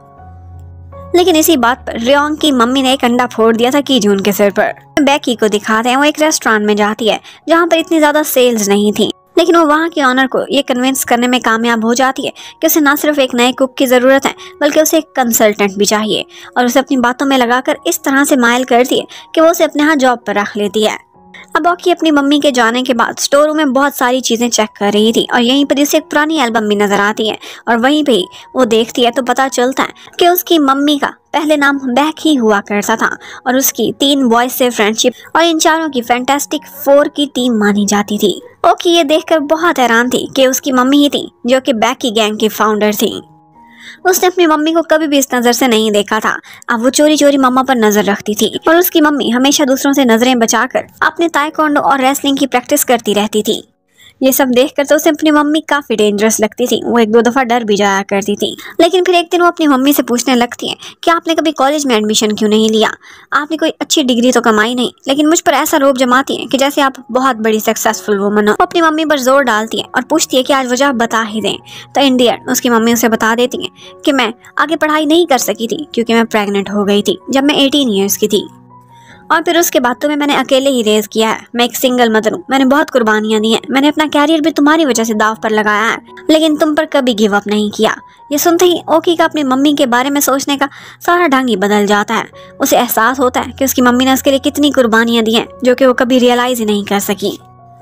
लेकिन इसी बात पर रियोंग की मम्मी ने एक अंडा फोड़ दिया था कीजून के सिर पर। बैकी को दिखाते हैं वो एक रेस्टोरेंट में जाती है जहाँ पर इतनी ज्यादा सेल्स नहीं थी, लेकिन वो वहाँ के ऑनर को ये कन्विंस करने में कामयाब हो जाती है कि उसे ना सिर्फ एक नए कुक की ज़रूरत है बल्कि उसे एक कंसल्टेंट भी चाहिए, और उसे अपनी बातों में लगाकर इस तरह से मायल करती है कि वो उसे अपने यहाँ जॉब पर रख लेती है। अब ओकी अपनी मम्मी के जाने के बाद स्टोर रूम में बहुत सारी चीज़ें चेक कर रही थी और यहीं पर उसे एक पुरानी एल्बम भी नजर आती है, और वहीं पे ही वो देखती है तो पता चलता है कि उसकी मम्मी का पहले नाम बैक ही हुआ करता था और उसकी तीन बॉयज से फ्रेंडशिप और इन चारों की फैंटास्टिक फोर की टीम मानी जाती थी। ओकी ये देखकर बहुत हैरान थी कि उसकी मम्मी ही थी जो कि बैक की गैंग की फाउंडर थी। उसने अपनी मम्मी को कभी भी इस नज़र से नहीं देखा था। अब वो चोरी चोरी मम्मा पर नजर रखती थी और उसकी मम्मी हमेशा दूसरों से नजरें बचाकर अपने ताइक्वांडो और रेसलिंग की प्रैक्टिस करती रहती थी। ये सब देखकर तो उसे अपनी मम्मी काफी डेंजरस लगती थी। वो एक दो दफा डर भी जाया करती थी, लेकिन फिर एक दिन वो अपनी मम्मी से पूछने लगती है कि आपने कभी कॉलेज में एडमिशन क्यों नहीं लिया, आपने कोई अच्छी डिग्री तो कमाई नहीं, लेकिन मुझ पर ऐसा रोब जमाती है कि जैसे आप बहुत बड़ी सक्सेसफुल वुमन हो। वो अपनी मम्मी पर जोर डालती है और पूछती है कि आज वजह बता ही दें। तो इन दी एंड उसकी मम्मी उसे बता देती है कि मैं आगे पढ़ाई नहीं कर सकी थी क्योंकि मैं प्रेग्नेंट हो गई थी जब मैं एटीन ईयर्स की थी, और फिर उसके बाद तुम्हें मैंने अकेले ही रेज किया है। मैं एक सिंगल मदर हूँ, मैंने बहुत कुर्बानियां दी हैं, मैंने अपना कैरियर भी तुम्हारी वजह से दाव पर लगाया है, लेकिन तुम पर कभी गिव अप नहीं किया। ये सुनते ही ओकी का अपनी मम्मी के बारे में सोचने का सारा ढंग ही बदल जाता है। उसे एहसास होता है कि उसकी मम्मी ने उसके लिए कितनी कुर्बानियां दी हैं जो कि वो कभी रियलाइज ही नहीं कर सकी।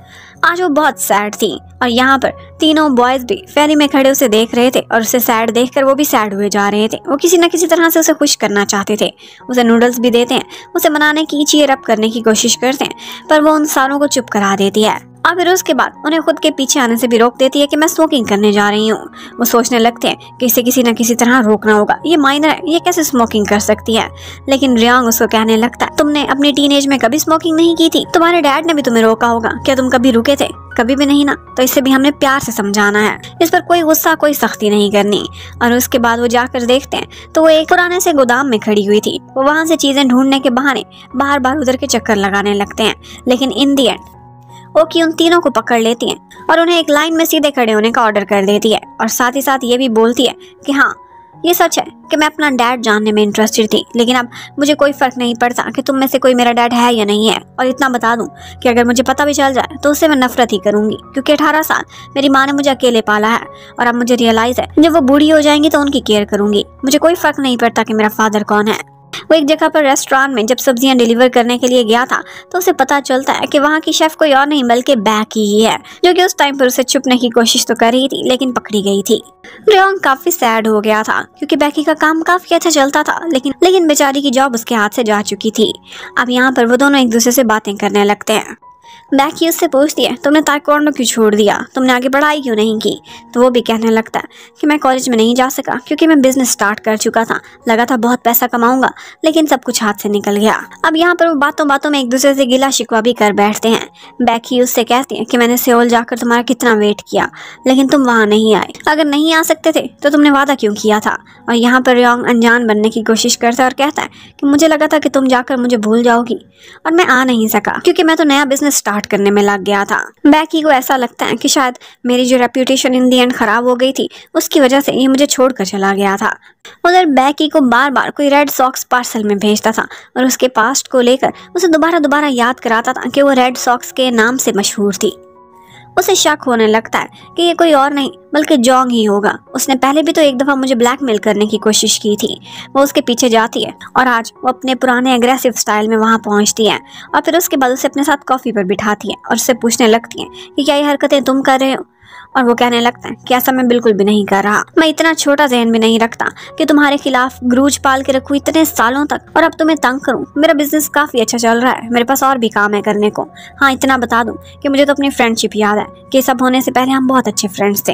आज वो बहुत सैड थी और यहाँ पर तीनों बॉयज भी फेरी में खड़े उसे देख रहे थे और उसे सैड देखकर वो भी सैड हुए जा रहे थे। वो किसी न किसी तरह से उसे खुश करना चाहते थे। उसे नूडल्स भी देते हैं, उसे मनाने की चीयर अप करने की कोशिश करते हैं, पर वो उन सारों को चुप करा देती है और फिर उसके बाद उन्हें खुद के पीछे आने से भी रोक देती है कि मैं स्मोकिंग करने जा रही हूँ। वो सोचने लगते हैं कि इसे किसी न किसी तरह रोकना होगा, ये माइनर है, ये कैसे स्मोकिंग कर सकती है। लेकिन रियोंग उसको कहने लगता है तुमने अपनी टीनेज में कभी स्मोकिंग नहीं की थी, तुम्हारे डैड ने भी तुम्हें रोका होगा, क्या तुम कभी रुके थे? कभी भी नहीं ना, तो इससे भी हमने प्यार से समझाना है, इस पर कोई गुस्सा कोई सख्ती नहीं करनी। और उसके बाद वो जाकर देखते हैं तो वो एक पुराने से गोदाम में खड़ी हुई थी। वो वहां से चीजें ढूंढने के बहाने बाहर बाहर उधर के चक्कर लगाने लगते हैं, लेकिन इन दी एंड ओकी उन तीनों को पकड़ लेती है और उन्हें एक लाइन में सीधे खड़े होने का ऑर्डर कर देती है, और साथ ही साथ ये भी बोलती है कि हाँ ये सच है कि मैं अपना डैड जानने में इंटरेस्टेड थी, लेकिन अब मुझे कोई फर्क नहीं पड़ता कि तुम में से कोई मेरा डैड है या नहीं है। और इतना बता दूं कि अगर मुझे पता भी चल जाए तो उससे मैं नफरत ही करूंगी, क्योंकि अठारह साल मेरी माँ ने मुझे अकेले पाला है और अब मुझे रियलाइज है जब वो बूढ़ी हो जाएंगी तो उनकी केयर करूंगी। मुझे कोई फर्क नहीं पड़ता कि मेरा फादर कौन है। वो एक जगह पर रेस्टोरेंट में जब सब्जियां डिलीवर करने के लिए गया था तो उसे पता चलता है कि वहाँ की शेफ कोई और नहीं बल्कि बैकी ही है, जो कि उस टाइम पर उसे छुपने की कोशिश तो कर रही थी लेकिन पकड़ी गई थी। रियोंग काफी सैड हो गया था क्योंकि बैकी का काम काफी अच्छा चलता था, लेकिन लेकिन बेचारी की जॉब उसके हाथ से जा चुकी थी। अब यहाँ पर वो दोनों एक दूसरे से बातें करने लगते हैं। बैकी उससे पूछती है तुमने ताइक्वांडो क्यों छोड़ दिया, तुमने आगे पढ़ाई क्यों नहीं की? तो वो भी कहने लगता है कि मैं कॉलेज में नहीं जा सका क्योंकि मैं बिजनेस स्टार्ट कर चुका था, लगा था बहुत पैसा कमाऊंगा, लेकिन सब कुछ हाथ से निकल गया। अब यहाँ पर वो बातों बातों में एक दूसरे से गिला शिकवा भी कर बैठते हैं। बैकी उससे कहती है कि मैंने सियोल जाकर तुम्हारा कितना वेट किया, लेकिन तुम वहाँ नहीं आए, अगर नहीं आ सकते थे तो तुमने वादा क्यों किया था? और यहाँ पर रियोंग अनजान बनने की कोशिश करता है और कहता है कि मुझे लगा था कि तुम जाकर मुझे भूल जाओगी और मैं आ नहीं सका क्योंकि मैं तो नया बिजनेस स्टार्ट करने में लग गया था। बैकी को ऐसा लगता है कि शायद मेरी जो रेप्यूटेशन इन दी एंड खराब हो गई थी उसकी वजह से ये मुझे छोड़कर चला गया था। उधर बैकी को बार बार कोई रेड सॉक्स पार्सल में भेजता था और उसके पास्ट को लेकर उसे दोबारा दोबारा याद कराता था कि वो रेड सॉक्स के नाम से मशहूर थी। उसे शक होने लगता है कि ये कोई और नहीं बल्कि जोंग ही होगा। उसने पहले भी तो एक दफा मुझे ब्लैकमेल करने की कोशिश की थी। वो उसके पीछे जाती है और आज वो अपने पुराने एग्रेसिव स्टाइल में वहां पहुंचती है और फिर उसके बाद उसे अपने साथ कॉफी पर बिठाती है और उससे पूछने लगती है कि क्या ये हरकतें तुम कर रहे हो? और वो कहने लगता है कि ऐसा मैं बिल्कुल भी नहीं कर रहा, मैं इतना छोटा जहन भी नहीं रखता कि तुम्हारे खिलाफ ग्रूज पाल के रखूं इतने सालों तक और अब तुम्हें तंग करूं। मेरा बिजनेस काफी अच्छा चल रहा है, मेरे पास और भी काम है करने को। हाँ इतना बता दूं कि मुझे तो अपनी फ्रेंडशिप याद है कि सब होने से पहले हम बहुत अच्छे फ्रेंड्स थे।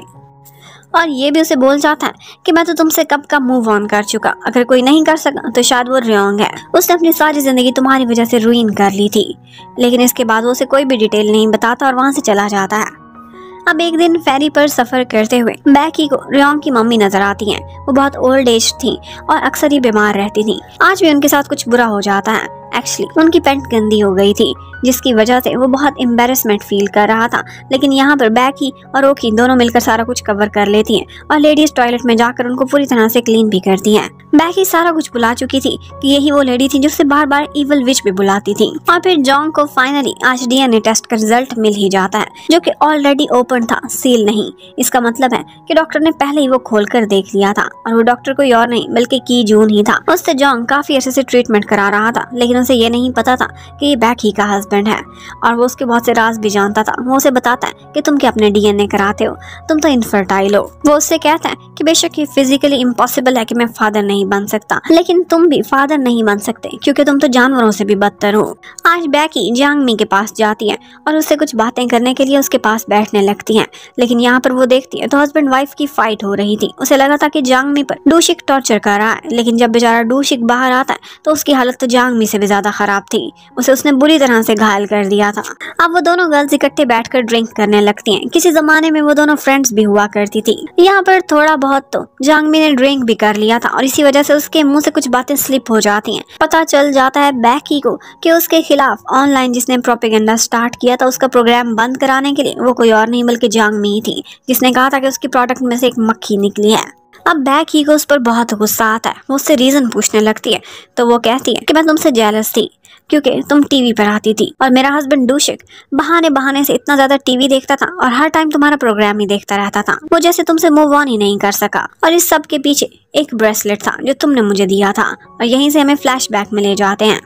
और ये भी उसे बोल जाता है कि मैं तो तुमसे कब का मूव ऑन कर चुका, अगर कोई नहीं कर सका तो शायद वो रियोंग है, उसने अपनी सारी जिंदगी तुम्हारी वजह से रुइन कर ली थी। लेकिन इसके बाद वो उसे कोई भी डिटेल नहीं बताता और वहां से चला जाता है। अब एक दिन फेरी पर सफर करते हुए बैकी को रियोंग की मम्मी नजर आती हैं। वो बहुत ओल्ड एज थी और अक्सर ही बीमार रहती थी। आज भी उनके साथ कुछ बुरा हो जाता है। एक्चुअली उनकी पैंट गंदी हो गई थी, जिसकी वजह से वो बहुत एम्बेरसमेंट फील कर रहा था। लेकिन यहाँ पर बैकी और ओकी दोनों मिलकर सारा कुछ कवर कर लेती हैं और लेडीज टॉयलेट में जाकर उनको पूरी तरह से क्लीन भी करती हैं। बैकी सारा कुछ बुला चुकी थी कि यही वो लेडी थी जो उसे बार बार इविल विच भी बुलाती थी। और फिर जॉन्ग को फाइनली आज डीएनए टेस्ट का रिजल्ट मिल ही जाता है, जो कि ऑलरेडी ओपन था, सील नहीं। इसका मतलब है कि डॉक्टर ने पहले ही वो खोल कर देख लिया था और वो डॉक्टर कोई और नहीं बल्कि की जून ही था। उससे जॉन्ग काफी अर्से से ट्रीटमेंट करा रहा था, लेकिन उसे ये नहीं पता था कि ये बैकी का हस्बैंड है और वो उसके बहुत से राज भी जानता था। वो उसे बताता है कि तुम क्या अपने डीएनए कराते हो, तुम तो इनफर्टाइल हो। वो उससे कहता है कि बेशक ये फिजिकली इम्पॉसिबल है कि मैं फादर नहीं बन सकता, लेकिन तुम भी फादर नहीं बन सकते क्योंकि तुम तो जानवरों से भी बदतर हो। आज बैकी जियांगमी के पास जाती है और उससे कुछ बातें करने के लिए उसके पास बैठने लगती है। लेकिन यहाँ पर वो देखती है तो हस्बैंड वाइफ की फाइट हो रही थी। उसे लगा था कि जियांगमी पर डूशिक टॉर्चर कर रहा है, लेकिन जब बेचारा डूशिक बाहर आता है तो उसकी हालत तो जियांगमी से भी ज्यादा खराब थी। उसे उसने बुरी तरह से घायल कर दिया था। अब वो दोनों गर्ल्स इकट्ठे बैठकर ड्रिंक करने लगती हैं। किसी जमाने में वो दोनों फ्रेंड्स भी हुआ करती थी। यहाँ पर थोड़ा बहुत तो जियांगमी ने ड्रिंक भी कर लिया था और इसी वजह से उसके मुंह से कुछ बातें स्लिप हो जाती हैं। पता चल जाता है बैकी को कि उसके खिलाफ ऑनलाइन जिसने प्रोपेगेंडा स्टार्ट किया था, उसका प्रोग्राम बंद कराने के लिए वो कोई और नहीं बल्कि जियांगमी ही थी, जिसने कहा था कि उसकी प्रोडक्ट में से एक मक्खी निकली है। अब बैकी को उस पर बहुत गुस्सा आता है। वो उससे रीजन पूछने लगती है तो वो कहती है कि मैं तुमसे जेलस थी क्योंकि तुम टीवी पर आती थी और मेरा हस्बैंड डूशिक बहाने बहाने से इतना ज्यादा टीवी देखता था और हर टाइम तुम्हारा प्रोग्राम ही देखता रहता था। वो जैसे तुमसे मूव ऑन ही नहीं कर सका और इस सब के पीछे एक ब्रेसलेट था जो तुमने मुझे दिया था। और यहीं से हमें फ्लैशबैक में ले जाते हैं।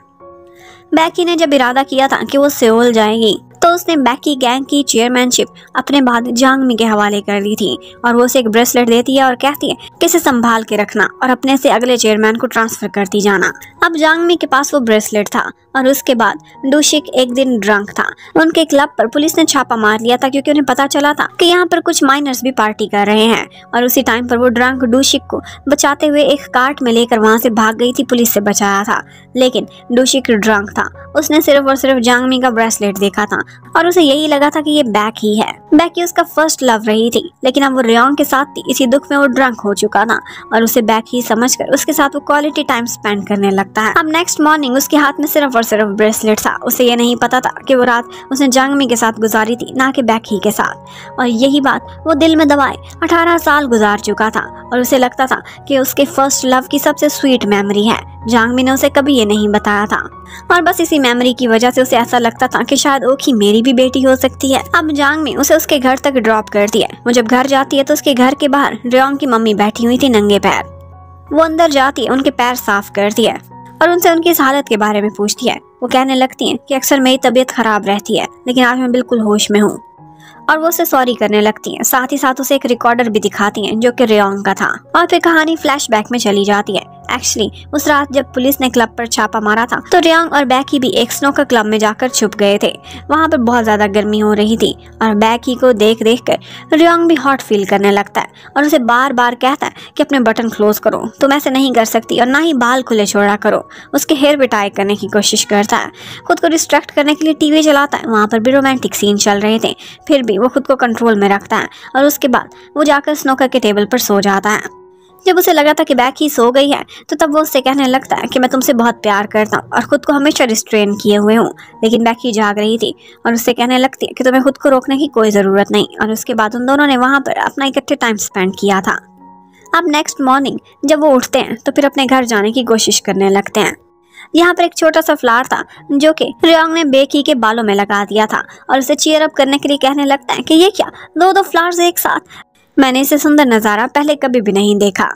बैकी ने जब इरादा किया था कि वो सेओल जाएगी तो उसने बैकी गैंग की चेयरमैनशिप अपने बाद जियांगमी के हवाले कर दी थी और वो उसे एक ब्रेसलेट देती है और कहती है कि इसे संभाल के रखना और अपने से अगले चेयरमैन को ट्रांसफर करती जाना। अब जियांगमी के पास वो ब्रेसलेट था और उसके बाद डूशिक एक दिन ड्रंक था। उनके क्लब पर पुलिस ने छापा मार लिया था क्योंकि उन्हें पता चला था कि यहाँ पर कुछ माइनर्स भी पार्टी कर रहे हैं और उसी टाइम पर वो ड्रंक डूशिक को बचाते हुए एक कार्ट में लेकर वहाँ से भाग गई थी। पुलिस से बचाया था, लेकिन डूशिक ड्रंक था। उसने सिर्फ और सिर्फ जियांगमी का ब्रेसलेट देखा था और उसे यही लगा था कि ये बैक ही है। बैकी उसका फर्स्ट लव रही थी, लेकिन अब वो रियोंग के साथ थी। इसी दुख में वो ड्रंक हो चुका था और उसे बैक ही समझकर उसके साथ वो क्वालिटी टाइम स्पेंड करने लगता है। अब नेक्स्ट मॉर्निंग उसके हाथ में सिर्फ और सिर्फ ब्रेसलेट था। उसे ये नहीं पता था कि वो रात उसने जियांगमी के साथ गुजारी थी, ना कि बैकी के साथ। और यही बात वो दिल में दबाए अठारह साल गुजार चुका था और उसे लगता था कि उसके फर्स्ट लव की सबसे स्वीट मेमोरी है। जियांगमी ने उसे कभी ये नहीं बताया था और बस इसी मेमोरी की वजह से उसे ऐसा लगता था कि शायद ओखी मेरी भी बेटी हो सकती है। अब जियांगमी उसे उसके घर तक ड्रॉप करती है। वो जब घर जाती है तो उसके घर के बाहर रियोंग की मम्मी बैठी हुई थी नंगे पैर। वो अंदर जाती है, उनके पैर साफ करती है और उनसे उनकी इस हालत के बारे में पूछती है। वो कहने लगती है कि अक्सर मेरी तबीयत खराब रहती है, लेकिन आज मैं बिल्कुल होश में हूँ। और वो उसे सॉरी करने लगती हैं। साथ ही साथ उसे एक रिकॉर्डर भी दिखाती हैं जो कि रियोंग का था। और फिर कहानी फ्लैशबैक में चली जाती है। एक्चुअली उस रात जब पुलिस ने क्लब पर छापा मारा था तो रियोंग और बैकी भी एक स्नोकर क्लब में जाकर छुप गए थे। वहाँ पर बहुत ज्यादा गर्मी हो रही थी और बैकी को देख देख कर रियोंग भी हॉट फील करने लगता है और उसे बार बार कहता है कि अपने बटन क्लोज करो, तुम ऐसे नहीं कर सकती और ना ही बाल खुले छोड़ा करो। उसके हेयर भी टाई करने की कोशिश करता है। खुद को डिस्ट्रैक्ट करने के लिए टीवी चलाता है। वहाँ पर भी रोमांटिक सीन चल रहे थे, फिर भी वो खुद को कंट्रोल में रखता है और उसके बाद वो जाकर स्नोकर के टेबल पर सो जाता है। जब उसे लगा था कि बैकी सो गई है तो तब वो उससे कहने लगता है कि मैं तुमसे बहुत प्यार करता हूँ और खुद को हमेशा रिस्ट्रेन किए हुए हूँ। लेकिन बैकी जाग रही थी और उससे कहने लगती है कि तुम्हें खुद को रोकने की कोई ज़रूरत नहीं। और उसके बाद उन दोनों ने वहाँ पर अपना इकट्ठे टाइम स्पेंड किया था। अब नेक्स्ट मॉर्निंग जब वो उठते हैं तो फिर अपने घर जाने की कोशिश करने लगते हैं। यहाँ पर एक छोटा सा फ्लावर था जो कि रियोंग ने बैकी के बालों में लगा दिया था और उसे चीयर अप करने के लिए कहने लगता है कि ये क्या, दो दो फ्लावर्स एक साथ, मैंने इसे सुंदर नज़ारा पहले कभी भी नहीं देखा।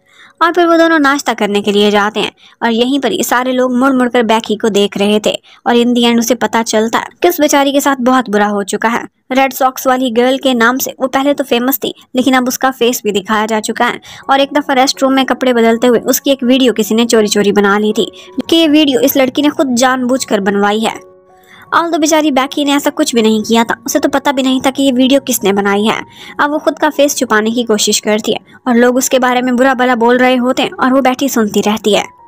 और फिर वो दोनों नाश्ता करने के लिए जाते हैं और यहीं पर ये सारे लोग मुड़ मुड़ कर बैकी को देख रहे थे और इन दी एंड उसे पता चलता है कि उस बेचारी के साथ बहुत बुरा हो चुका है। रेड सॉक्स वाली गर्ल के नाम से वो पहले तो फेमस थी, लेकिन अब उसका फेस भी दिखाया जा चुका है और एक दफा रेस्ट रूम में कपड़े बदलते हुए उसकी एक वीडियो किसी ने चोरी चोरी बना ली थी कि ये वीडियो इस लड़की ने खुद जानबूझकर बनवाई है। ऑल तो बेचारी बैकी ने ऐसा कुछ भी नहीं किया था, उसे तो पता भी नहीं था कि ये वीडियो किसने बनाई है। अब वो खुद का फेस छुपाने की कोशिश करती है और लोग उसके बारे में बुरा भला बोल रहे होते हैं और वो बैठी सुनती रहती है।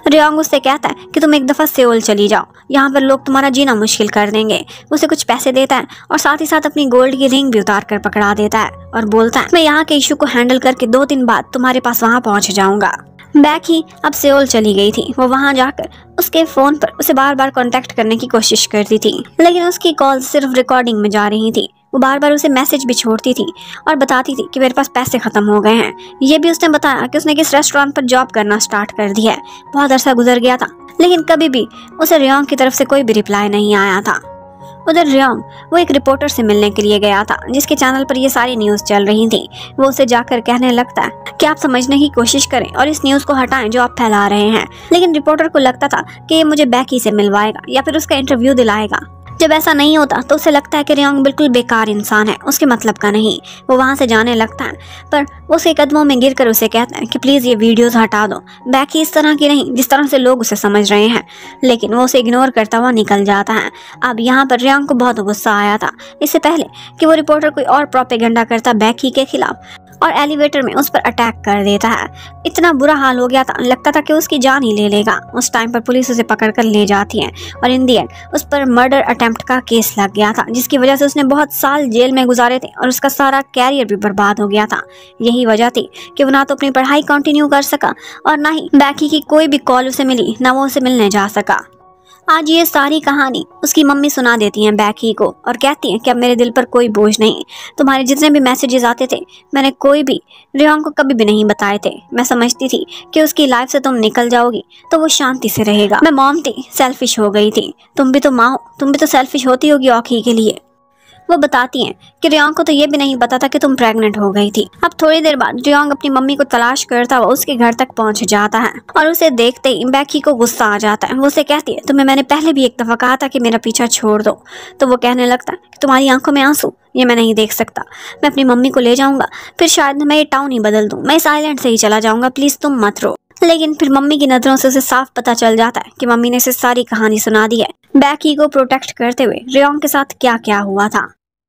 रियोंग उससे कहता है कि तुम एक दफ़ा सेओल चली जाओ, यहाँ पर लोग तुम्हारा जीना मुश्किल कर देंगे। उसे कुछ पैसे देता है और साथ ही साथ अपनी गोल्ड की रिंग भी उतार कर पकड़ा देता है और बोलता है मैं यहाँ के इशू को हैंडल करके दो दिन बाद तुम्हारे पास वहाँ पहुँच जाऊँगा। बैकी अब सेओल चली गई थी। वो वहाँ जाकर उसके फ़ोन पर उसे बार बार कांटेक्ट करने की कोशिश करती थी, लेकिन उसकी कॉल सिर्फ रिकॉर्डिंग में जा रही थी। वो बार बार उसे मैसेज भी छोड़ती थी और बताती थी कि मेरे पास पैसे ख़त्म हो गए हैं। ये भी उसने बताया कि उसने किस रेस्टोरेंट पर जॉब करना स्टार्ट कर दिया है। बहुत अरसा गुजर गया था, लेकिन कभी भी उसे रियोंग की तरफ से कोई भी रिप्लाई नहीं आया था। उधर रियोंग वो एक रिपोर्टर से मिलने के लिए गया था जिसके चैनल पर ये सारी न्यूज़ चल रही थी। वो उसे जाकर कहने लगता है कि आप समझने की कोशिश करें और इस न्यूज़ को हटाएं जो आप फैला रहे हैं। लेकिन रिपोर्टर को लगता था कि ये मुझे बैकी से मिलवाएगा या फिर उसका इंटरव्यू दिलाएगा। जब ऐसा नहीं होता तो उसे लगता है कि रियोंग बिल्कुल बेकार इंसान है, उसके मतलब का नहीं। वो वहाँ से जाने लगता है, पर वो उसके कदमों में गिरकर उसे कहता है कि प्लीज़ ये वीडियोस हटा दो। बैकी इस तरह की नहीं जिस तरह से लोग उसे समझ रहे हैं, लेकिन वो उसे इग्नोर करता हुआ निकल जाता है। अब यहाँ पर रियोंग को बहुत गुस्सा आया था, इससे पहले कि वो रिपोर्टर कोई और प्रोपेगेंडा करता बैकी के खिलाफ और एलिवेटर में उस पर अटैक कर देता है। इतना बुरा हाल हो गया था, लगता था कि उसकी जान ही ले लेगा। उस टाइम पर पुलिस उसे पकड़कर ले जाती है और इन दी एंड उस पर मर्डर अटेम्प्ट का केस लग गया था, जिसकी वजह से उसने बहुत साल जेल में गुजारे थे और उसका सारा कैरियर भी बर्बाद हो गया था। यही वजह थी कि वो ना तो अपनी पढ़ाई कंटिन्यू कर सका और ना ही बैकी की कोई भी कॉल उसे मिली, ना वो उसे मिलने जा सका। आज ये सारी कहानी उसकी मम्मी सुना देती हैं बैकी को और कहती हैं कि अब मेरे दिल पर कोई बोझ नहीं। तुम्हारे जितने भी मैसेजेस आते थे मैंने कोई भी रियोंग को कभी भी नहीं बताए थे। मैं समझती थी कि उसकी लाइफ से तुम निकल जाओगी तो वो शांति से रहेगा। मैं मॉम थी, सेल्फिश हो गई थी। तुम भी तो माँ हो, तुम भी तो सेल्फिश होती होगी ओकी के लिए। वो बताती हैं कि रियोंग को तो ये भी नहीं पता था कि तुम प्रेग्नेंट हो गई थी। अब थोड़ी देर बाद रियोंग अपनी मम्मी को तलाश करता हुआ उसके घर तक पहुंच जाता है और उसे देखते ही बैकी को गुस्सा आ जाता है। वो उसे कहती है तुम्हें मैंने पहले भी एक दफा कहा था कि मेरा पीछा छोड़ दो। तो वो कहने लगता है कि तुम्हारी आंखों में आंसू, ये मैं नहीं देख सकता। मैं अपनी मम्मी को ले जाऊंगा, फिर शायद मैं ये टाउन ही बदल दूं। मैं इस आइलैंड से ही चला जाऊंगा, प्लीज तुम मत रो। लेकिन फिर मम्मी की नजरों से उसे साफ पता चल जाता है कि मम्मी ने इसे सारी कहानी सुना दी है, बैकी को प्रोटेक्ट करते हुए रियोंग के साथ क्या क्या हुआ था।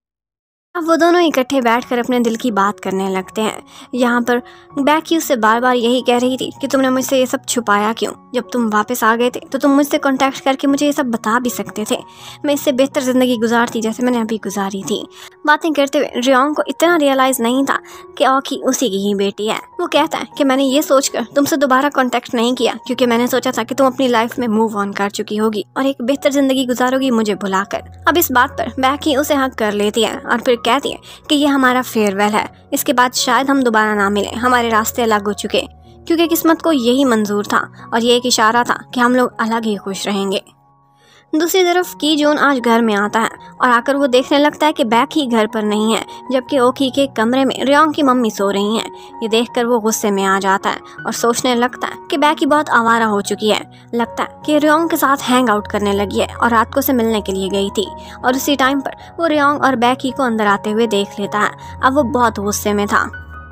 अब वो दोनों इकट्ठे बैठकर अपने दिल की बात करने लगते हैं। यहाँ पर बैकी उससे बार बार यही कह रही थी कि तुमने मुझसे ये सब छुपाया क्यों? जब तुम वापस आ गए थे तो तुम मुझसे कांटेक्ट करके मुझे ये सब बता भी सकते थे। मैं इससे बेहतर ज़िंदगी गुजारती जैसे मैंने अभी गुजारी थी। बातें करते हुए रियोंग को इतना रियलाइज़ नहीं था कि ओकी उसी की ही बेटी है। वो कहता है कि मैंने ये सोचकर तुमसे दोबारा कॉन्टैक्ट नहीं किया क्योंकि मैंने सोचा था कि तुम अपनी लाइफ में मूव ऑन कर चुकी होगी और एक बेहतर ज़िंदगी गुजारोगी मुझे भुलाकर। अब इस बात पर बैकी उसे हक कर लेती है और फिर कहती है कि ये हमारा फेयरवेल है, इसके बाद शायद हम दोबारा ना मिले, हमारे रास्ते अलग हो चुके, क्योंकि किस्मत को यही मंजूर था और ये एक इशारा था कि हम लोग अलग ही खुश रहेंगे। दूसरी तरफ की जून आज घर में आता है और आकर वो देखने लगता है कि बैकी घर पर नहीं है, जबकि ओकी के कमरे में रियोंग की मम्मी सो रही हैं। ये देखकर वो गुस्से में आ जाता है और सोचने लगता है कि बैकी बहुत आवारा हो चुकी है। लगता है कि रियोंग के साथ हैंग आउट करने लगी है और रात को उसे मिलने के लिए गई थी और उसी टाइम पर वो रियोंग और बैकी को अंदर आते हुए देख लेता है। अब वो बहुत गुस्से में था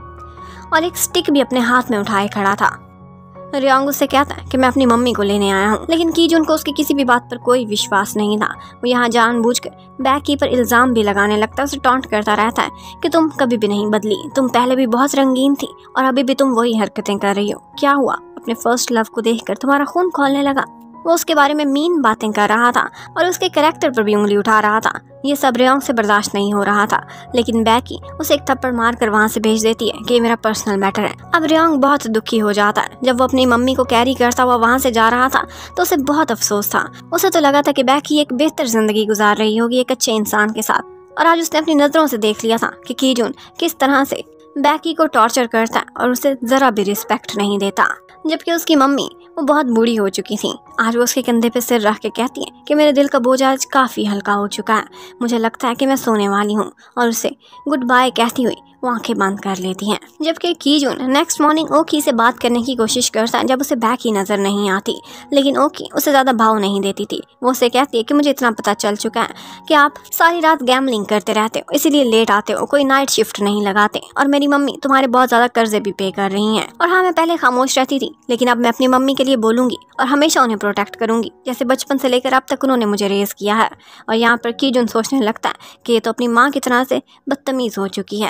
और एक स्टिक भी अपने हाथ में उठाए खड़ा था। रियोंग उससे कहता है कि मैं अपनी मम्मी को लेने आया हूँ, लेकिन कीजून को उसकी किसी भी बात पर कोई विश्वास नहीं था। वो यहाँ जानबूझकर बैकी पर इल्ज़ाम भी लगाने लगता है, उसे टॉन्ट करता रहता है कि तुम कभी भी नहीं बदली, तुम पहले भी बहुत रंगीन थी और अभी भी तुम वही हरकतें कर रही हो। क्या हुआ? अपने फर्स्ट लव को देखकर तुम्हारा खून खौलने लगा? वो उसके बारे में मीन बातें कर रहा था और उसके कैरेक्टर पर भी उंगली उठा रहा था। ये सब रियोंग से बर्दाश्त नहीं हो रहा था, लेकिन बैकी उसे एक थप्पड़ मारकर वहाँ से भेज देती है कि ये मेरा पर्सनल मैटर है। अब रियोंग बहुत दुखी हो जाता है। जब वो अपनी मम्मी को कैरी करता हुआ वहाँ से जा रहा था तो उसे बहुत अफसोस था। उसे तो लगा था कि बैकी एक बेहतर जिंदगी गुजार रही होगी एक अच्छे इंसान के साथ, और आज उसने अपनी नज़रों से देख लिया था कि कीजून किस तरह से बैकी को टॉर्चर करता है और उसे ज़रा भी रिस्पेक्ट नहीं देता। जबकि उसकी मम्मी वो बहुत बूढ़ी हो चुकी थी। आज वो उसके कंधे पे सिर रख के कहती है कि मेरे दिल का बोझ आज काफ़ी हल्का हो चुका है, मुझे लगता है कि मैं सोने वाली हूँ, और उसे गुड बाय कहती हुई वो आंखें बंद कर लेती हैं। जबकि कीजून नेक्स्ट मॉर्निंग ओकी से बात करने की कोशिश करता है जब उसे बैकी नज़र नहीं आती, लेकिन ओकी उसे ज़्यादा भाव नहीं देती थी। वो उसे कहती है कि मुझे इतना पता चल चुका है कि आप सारी रात गैम्बलिंग करते रहते हो, इसीलिए लेट आते हो, कोई नाइट शिफ्ट नहीं लगाते, और मेरी मम्मी तुम्हारे बहुत ज़्यादा कर्जे भी पे कर रही हैं। और हाँ, मैं पहले खामोश रहती थी, लेकिन अब मैं अपनी मम्मी के लिए बोलूँगी और हमेशा उन्हें प्रोटेक्ट करूँगी, जैसे बचपन से लेकर अब तक उन्होंने मुझे रेज़ किया है। और यहाँ पर कीजून सोचने लगता है कि ये तो अपनी माँ की तरह से बदतमीज़ हो चुकी है। दूसरी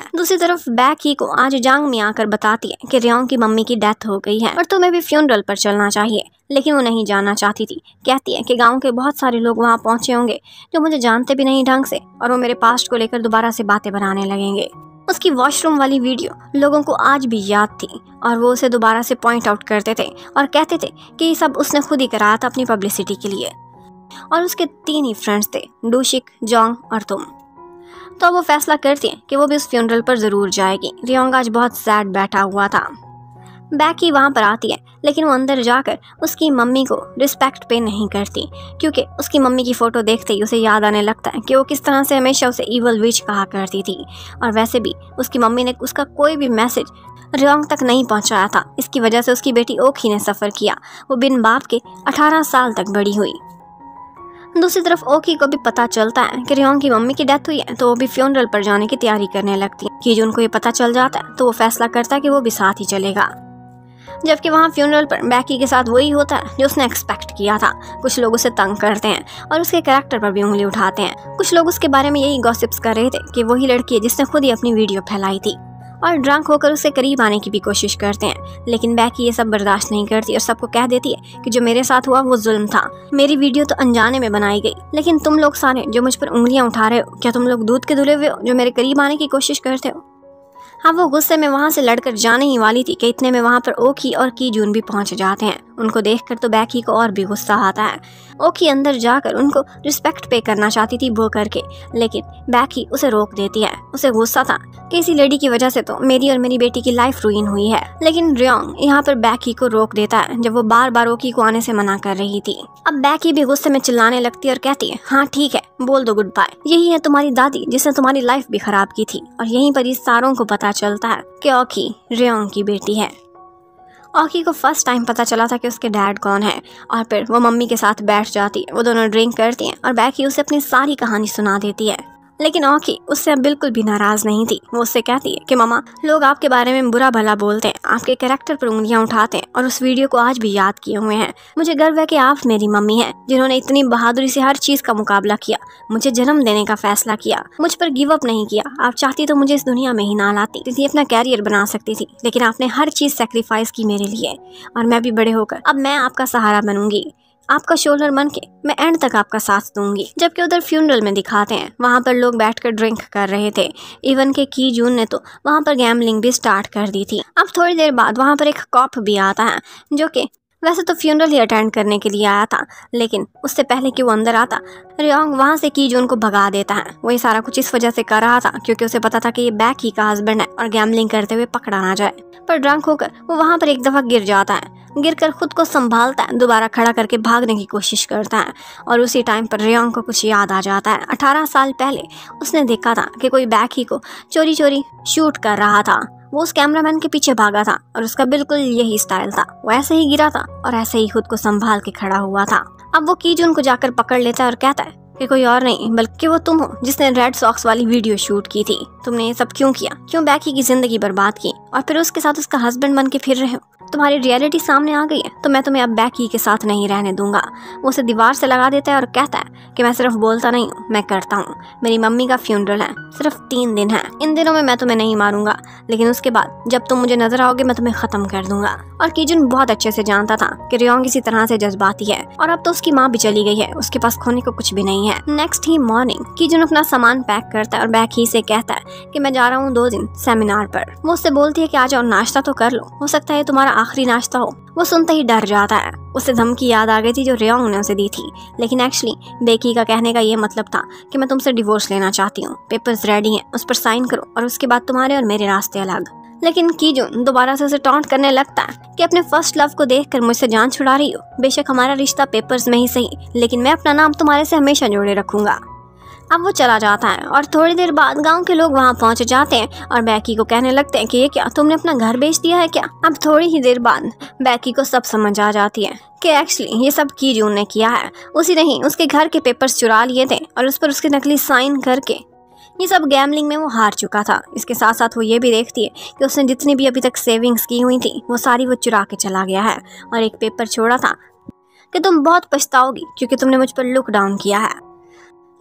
तरफ बैकी को आज जांग मी आकर बताती है कि रियोंग की मम्मी की डेथ हो गई है और तुम्हें भी फ्यूनरल पर चलना चाहिए, लेकिन वो नहीं जाना चाहती थी। कहती है कि गांव के बहुत सारे लोग वहाँ पहुंचे होंगे जो मुझे जानते भी नहीं ढंग से, और वो मेरे पास्ट को लेकर दोबारा से बातें बनाने लगेंगे। उसकी वॉशरूम वाली वीडियो लोगों को आज भी याद थी और वो उसे दोबारा से पॉइंट आउट करते थे और कहते थे कि ये सब उसने खुद ही कराया था अपनी पब्लिसिटी के लिए। और उसके तीन ही फ्रेंड्स थे, डूशिक, जोंग और तुम। तो अब वो फैसला करती है कि वो भी उस फ्यूनरल पर ज़रूर जाएगी। रियोंग आज बहुत सैड बैठा हुआ था। बैकी वहाँ पर आती है, लेकिन वो अंदर जाकर उसकी मम्मी को रिस्पेक्ट पे नहीं करती, क्योंकि उसकी मम्मी की फ़ोटो देखते ही उसे याद आने लगता है कि वो किस तरह से हमेशा उसे ईवल विच कहा करती थी। और वैसे भी उसकी मम्मी ने उसका कोई भी मैसेज रियोंग तक नहीं पहुँचाया था। इसकी वजह से उसकी बेटी ओखी ने सफ़र किया। वो बिन बाप के अठारह साल तक बड़ी हुई। दूसरी तरफ ओकी को भी पता चलता है कि रियोंग की मम्मी की डेथ हुई है, तो वो भी फ्यूनरल पर जाने की तैयारी करने लगती है। कि उनको ये पता चल जाता है तो वो फैसला करता है कि वो भी साथ ही चलेगा। जबकि वहाँ फ्यूनरल पर बैकी के साथ वही होता है जो उसने एक्सपेक्ट किया था। कुछ लोग उसे तंग करते हैं और उसके कैरेक्टर पर भी उंगली उठाते हैं। कुछ लोग उसके बारे में यही गॉसिप्स कर रहे थे कि वही लड़की है जिसने खुद ही अपनी वीडियो फैलाई थी, और ड्रंक होकर उससे करीब आने की भी कोशिश करते हैं। लेकिन बैकी ये सब बर्दाश्त नहीं करती और सबको कह देती है कि जो मेरे साथ हुआ वो जुल्म था, मेरी वीडियो तो अनजाने में बनाई गई, लेकिन तुम लोग सारे जो मुझ पर उंगलियां उठा रहे हो, क्या तुम लोग दूध के धुले हुए हो जो मेरे करीब आने की कोशिश करते हो। हाँ, वो गुस्से में वहाँ से लड़कर जाने ही वाली थी कि इतने में वहाँ पर ओकी और की जून भी पहुँच जाते हैं। उनको देखकर तो बैकी को और भी गुस्सा आता है। ओकी अंदर जाकर उनको रिस्पेक्ट पे करना चाहती थी वो करके, लेकिन बैकी उसे रोक देती है। उसे गुस्सा था कि इसी लेडी की वजह से तो मेरी और मेरी बेटी की लाइफ रुइन हुई है। लेकिन रियोंग यहाँ पर बैकी को रोक देता है जब वो बार बार ओकी को आने से मना कर रही थी। अब बैकी भी गुस्से में चिल्लाने लगती है और कहती है, हाँ ठीक है, बोल दो गुड बाय। यही है तुम्हारी दादी जिसने तुम्हारी लाइफ भी खराब की थी। और यहीं पर इस सारों को पता चलता है कि ओकी रियोंग की बेटी है। ओकी को फर्स्ट टाइम पता चला था कि उसके डैड कौन है, और फिर वो मम्मी के साथ बैठ जाती है। वो दोनों ड्रिंक करती हैं और बैकी उसे अपनी सारी कहानी सुना देती है। लेकिन ओकी उससे अब बिल्कुल भी नाराज नहीं थी। वो उससे कहती है कि मामा, लोग आपके बारे में बुरा भला बोलते हैं, आपके कैरेक्टर पर उंगलियां उठाते हैं और उस वीडियो को आज भी याद किए हुए हैं। मुझे गर्व है कि आप मेरी मम्मी हैं जिन्होंने इतनी बहादुरी से हर चीज का मुकाबला किया, मुझे जन्म देने का फैसला किया, मुझ पर गिव अप नहीं किया। आप चाहती तो मुझे इस दुनिया में ही ना लाती, थी अपना कैरियर बना सकती थी, लेकिन आपने हर चीज सेक्रीफाइस की मेरे लिए। और मैं भी बड़े होकर अब मैं आपका सहारा बनूंगी, आपका शोल्डर बन के मैं एंड तक आपका साथ दूंगी। जबकि उधर फ्यूनरल में दिखाते हैं, वहाँ पर लोग बैठकर ड्रिंक कर रहे थे। इवन के की जून ने तो वहाँ पर गैम्बलिंग भी स्टार्ट कर दी थी। अब थोड़ी देर बाद वहाँ पर एक कॉप भी आता है जो कि वैसे तो फ्यूनरल ही अटेंड करने के लिए आया था, लेकिन उससे पहले कि वो अंदर आता, रियोंग वहाँ से की जून को भगा देता है। वही सारा कुछ इस वजह से कर रहा था क्योंकि उसे पता था कि ये बैकी का हस्बैंड है और गैम्बलिंग करते हुए पकड़ा ना जाए। पर ड्रंक होकर वो वहाँ पर एक दफा गिर जाता है। गिरकर खुद को संभालता है, दोबारा खड़ा करके भागने की कोशिश करता है, और उसी टाइम पर रियोंग को कुछ याद आ जाता है। अठारह साल पहले उसने देखा था कि कोई बैकी को चोरी चोरी शूट कर रहा था। वो उस कैमरामैन के पीछे भागा था और उसका बिल्कुल यही स्टाइल था। वो ऐसे ही गिरा था और ऐसे ही खुद को संभाल के खड़ा हुआ था। अब वो कीजून को जाकर पकड़ लेता है और कहता है कि कोई और नहीं बल्कि वो तुम हो जिसने रेड सॉक्स वाली वीडियो शूट की थी। तुमने ये सब क्यों किया? क्यों बैकी की जिंदगी बर्बाद की और फिर उसके साथ उसका हस्बैंड बन के फिर रहे हो? तुम्हारी रियलिटी सामने आ गई है तो मैं तुम्हें अब बैकी के साथ नहीं रहने दूंगा। वो उसे दीवार से लगा देता है और कहता है कि मैं सिर्फ बोलता नहीं हूँ, मैं करता हूँ। मेरी मम्मी का फ्यूनरल है, सिर्फ तीन दिन है। इन दिनों में मैं तुम्हें नहीं मारूंगा, लेकिन उसके बाद जब तुम मुझे नजर आओगे मैं तुम्हें खत्म कर दूंगा। और कीजुन बहुत अच्छे से जानता था कि रियोंग इसी तरह से जज्बाती है और अब तो उसकी माँ भी चली गई है, उसके पास खोने को कुछ भी नहीं है। नेक्स्ट ही मॉर्निंग कीजुन अपना सामान पैक करता है और बैकी से कहता है कि मैं जा रहा हूँ दो दिन सेमिनार पर। वो उससे बोलती है कि आ जाओ, नाश्ता तो कर लो, हो सकता है तुम्हारा आखिरी नाश्ता हो। वो सुनते ही डर जाता है। उसे धमकी याद आ गई थी जो रियोंग ने उसे दी थी, लेकिन एक्चुअली बेकी का कहने का ये मतलब था कि मैं तुमसे डिवोर्स लेना चाहती हूँ, पेपर्स रेडी हैं, उस पर साइन करो और उसके बाद तुम्हारे और मेरे रास्ते अलग। लेकिन कीजुन दोबारा से उसे टॉन्ट करने लगता है कि अपने फर्स्ट लव को देखकर मुझसे जान छुड़ा रही हो। बेशक हमारा रिश्ता पेपर्स में ही सही, लेकिन मैं अपना नाम तुम्हारे से हमेशा जोड़े रखूंगा। अब वो चला जाता है और थोड़ी देर बाद गांव के लोग वहां पहुंच जाते हैं और बैकी को कहने लगते हैं कि ये क्या, तुमने अपना घर बेच दिया है क्या? अब थोड़ी ही देर बाद बैकी को सब समझ आ जाती है कि एक्चुअली ये सब कीजून ने किया है। उसी ने ही उसके घर के पेपर्स चुरा लिए थे और उस पर उसके नकली साइन करके ये सब गैम्बलिंग में वो हार चुका था। इसके साथ साथ वो ये भी देखती है कि उसने जितनी भी अभी तक सेविंग्स की हुई थी वो सारी वो चुरा के चला गया है और एक पेपर छोड़ा था कि तुम बहुत पछताओगी क्योंकि तुमने मुझ पर लुक डाउन किया है।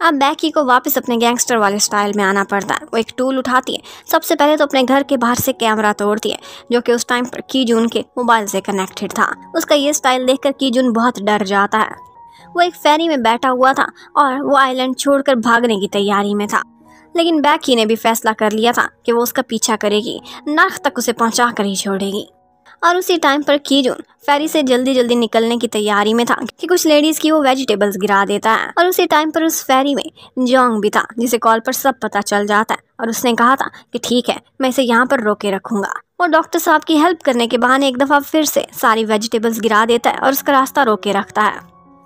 अब बैकी को वापस अपने गैंगस्टर वाले स्टाइल में आना पड़ता है। वो एक टूल उठाती है। सबसे पहले तो अपने घर के बाहर से कैमरा तोड़ती है, जो कि उस टाइम पर कीजून के मोबाइल से कनेक्टेड था। उसका ये स्टाइल देखकर कीजून बहुत डर जाता है। वो एक फेरी में बैठा हुआ था और वो आइलैंड छोड़कर भागने की तैयारी में था, लेकिन बैकी ने भी फैसला कर लिया था कि वो उसका पीछा करेगी, नर्क तक उसे पहुंचा कर ही छोड़ेगी। और उसी टाइम पर कीजून फेरी से जल्दी जल्दी निकलने की तैयारी में था कि कुछ लेडीज की वो वेजिटेबल्स गिरा देता है। और उसी टाइम पर उस फेरी में जोंग भी था, जिसे कॉल पर सब पता चल जाता है। और उसने कहा था कि ठीक है, मैं इसे यहाँ पर रोके रखूंगा। और डॉक्टर साहब की हेल्प करने के बहाने एक दफ़ा फिर से सारी वेजिटेबल्स गिरा देता है और उसका रास्ता रोके रखता है।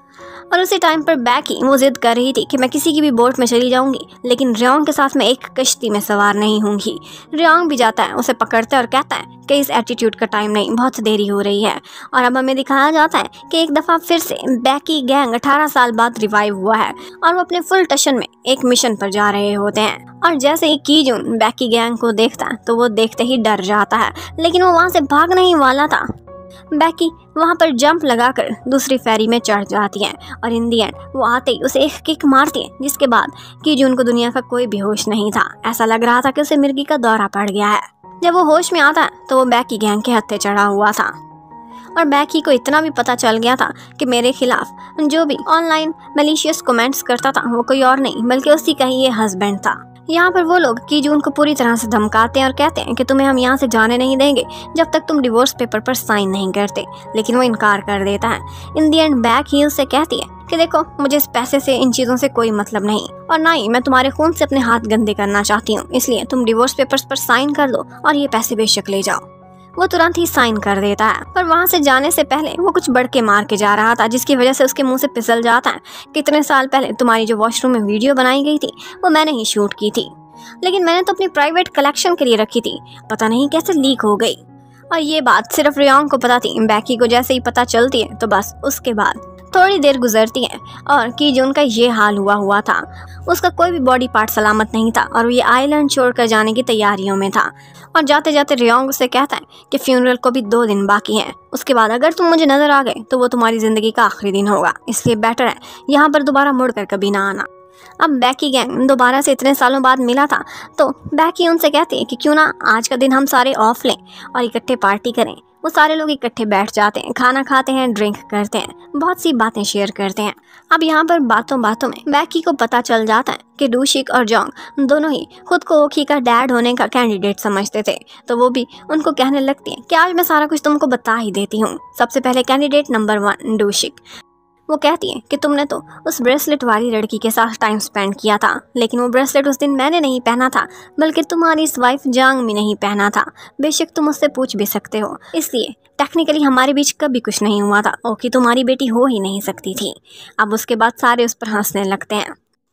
और उसी टाइम पर बैकी वो जिद कर रही थी कि मैं किसी की भी बोट में चली जाऊंगी, लेकिन रियोंग के साथ मैं एक कश्ती में सवार नहीं होंगी। रियोंग भी जाता है, उसे पकड़ता है और कहता है कि इस एटीट्यूड का टाइम नहीं, बहुत देरी हो रही है। और अब हमें दिखाया जाता है कि एक दफ़ा फिर से बैकी गैंग अठारह साल बाद रिवाइव हुआ है और वो अपने फुल टशन में एक मिशन पर जा रहे होते हैं। और जैसे ही कीजून बैकी गैंग को देखता है तो वो देखते ही डर जाता है, लेकिन वो वहाँ से भागने ही वाला था। बैकी वहाँ पर जंप लगाकर दूसरी फेरी में चढ़ जाती है और इन दी एंड वो आते ही उसे एक किक मारती है, जिसके बाद कीजून को दुनिया का कोई भी होश नहीं था। ऐसा लग रहा था कि उसे मिर्गी का दौरा पड़ गया है। जब वो होश में आता है तो वो बैकी गैंग के हत्थे चढ़ा हुआ था और बैकी को इतना भी पता चल गया था कि मेरे खिलाफ जो भी ऑनलाइन मैलिशियस कमेंट्स करता था वो कोई और नहीं बल्कि उसी का ही ये हस्बैंड था। यहाँ पर वो लोग कीजून को पूरी तरह से धमकाते हैं और कहते हैं कि तुम्हें हम यहाँ से जाने नहीं देंगे जब तक तुम डिवोर्स पेपर पर साइन नहीं करते, लेकिन वो इनकार कर देता है। इन दी एंड बैक ही उससे कहती है कि देखो, मुझे इस पैसे से, इन चीज़ों से कोई मतलब नहीं और ना ही मैं तुम्हारे खून से अपने हाथ गंदे करना चाहती हूँ, इसलिए तुम डिवोर्स पेपर्स पर साइन कर दो और ये पैसे बेशक ले जाओ। वो तुरंत ही साइन कर देता है, पर वहाँ से जाने से पहले वो कुछ बड़के मार के जा रहा था, जिसकी वजह से उसके मुंह से फिसल जाता है। कितने साल पहले तुम्हारी जो वॉशरूम में वीडियो बनाई गई थी वो मैंने ही शूट की थी, लेकिन मैंने तो अपनी प्राइवेट कलेक्शन के लिए रखी थी, पता नहीं कैसे लीक हो गई। और ये बात सिर्फ रियोंग को पता थी। बैकी को जैसे ही पता चलती है तो बस उसके बाद थोड़ी देर गुजरती है और कीजून का ये हाल हुआ हुआ था। उसका कोई भी बॉडी पार्ट सलामत नहीं था और वो ये आइलैंड छोड़कर जाने की तैयारियों में था। और जाते जाते रियोंग उसे कहता है कि फ्यूनरल को भी दो दिन बाकी हैं, उसके बाद अगर तुम मुझे नजर आ गए तो वो तुम्हारी जिंदगी का आखिरी दिन होगा, इसलिए बेटर है यहाँ पर दोबारा मुड़ कर कभी ना आना। अब बैकी गैंग दोबारा से इतने सालों बाद मिला था तो बैकी उनसे कहती है कि क्यों ना आज का दिन हम सारे ऑफ लें और इकट्ठे पार्टी करें। वो सारे लोग इकट्ठे बैठ जाते हैं, खाना खाते हैं, ड्रिंक करते हैं, बहुत सी बातें शेयर करते हैं। अब यहाँ पर बातों बातों में बैकी को पता चल जाता है कि डूशिक और जोंग दोनों ही खुद को ओकी का डैड होने का कैंडिडेट समझते थे, तो वो भी उनको कहने लगती है कि आज मैं सारा कुछ तुमको बता ही देती हूँ। सबसे पहले कैंडिडेट नंबर वन डूशिक। वो कहती है कि तुमने तो उस ब्रेसलेट वाली लड़की के साथ टाइम स्पेंड किया था, लेकिन वो ब्रेसलेट उस दिन मैंने नहीं पहना था बल्कि तुम्हारी इस वाइफ जांग भी नहीं पहना था। बेशक तुम उससे पूछ भी सकते हो, इसलिए टेक्निकली हमारे बीच कभी कुछ नहीं हुआ था। ओके तुम्हारी बेटी हो ही नहीं सकती थी। अब उसके बाद सारे उस पर हंसने लगते हैं।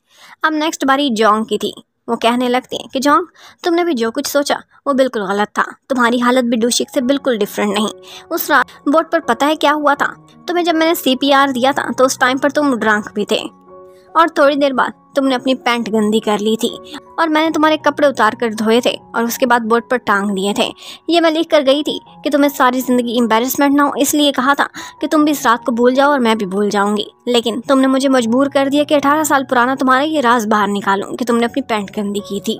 अब नेक्स्ट बारी जोंग की थी। वो कहने लगती है कि जोंग, तुमने भी जो कुछ सोचा वो बिल्कुल गलत था। तुम्हारी हालत भी डूशिक से बिल्कुल डिफरेंट नहीं। उस रात बोट पर पता है क्या हुआ था? तुम्हें जब मैंने सी पी आर दिया था तो उस टाइम पर तुम ड्रंक भी थे और थोड़ी देर बाद तुमने अपनी पैंट गंदी कर ली थी और मैंने तुम्हारे कपड़े उतार कर धोए थे और उसके बाद बोट पर टांग दिए थे। ये मैं लिख कर गई थी कि तुम्हें सारी ज़िंदगी एम्बेरसमेंट ना हो, इसलिए कहा था कि तुम भी इस रात को भूल जाओ और मैं भी भूल जाऊंगी, लेकिन तुमने मुझे मजबूर कर दिया कि अठारह साल पुराना तुम्हारा ये राज बाहर निकालूं कि तुमने अपनी पैंट गंदी की थी।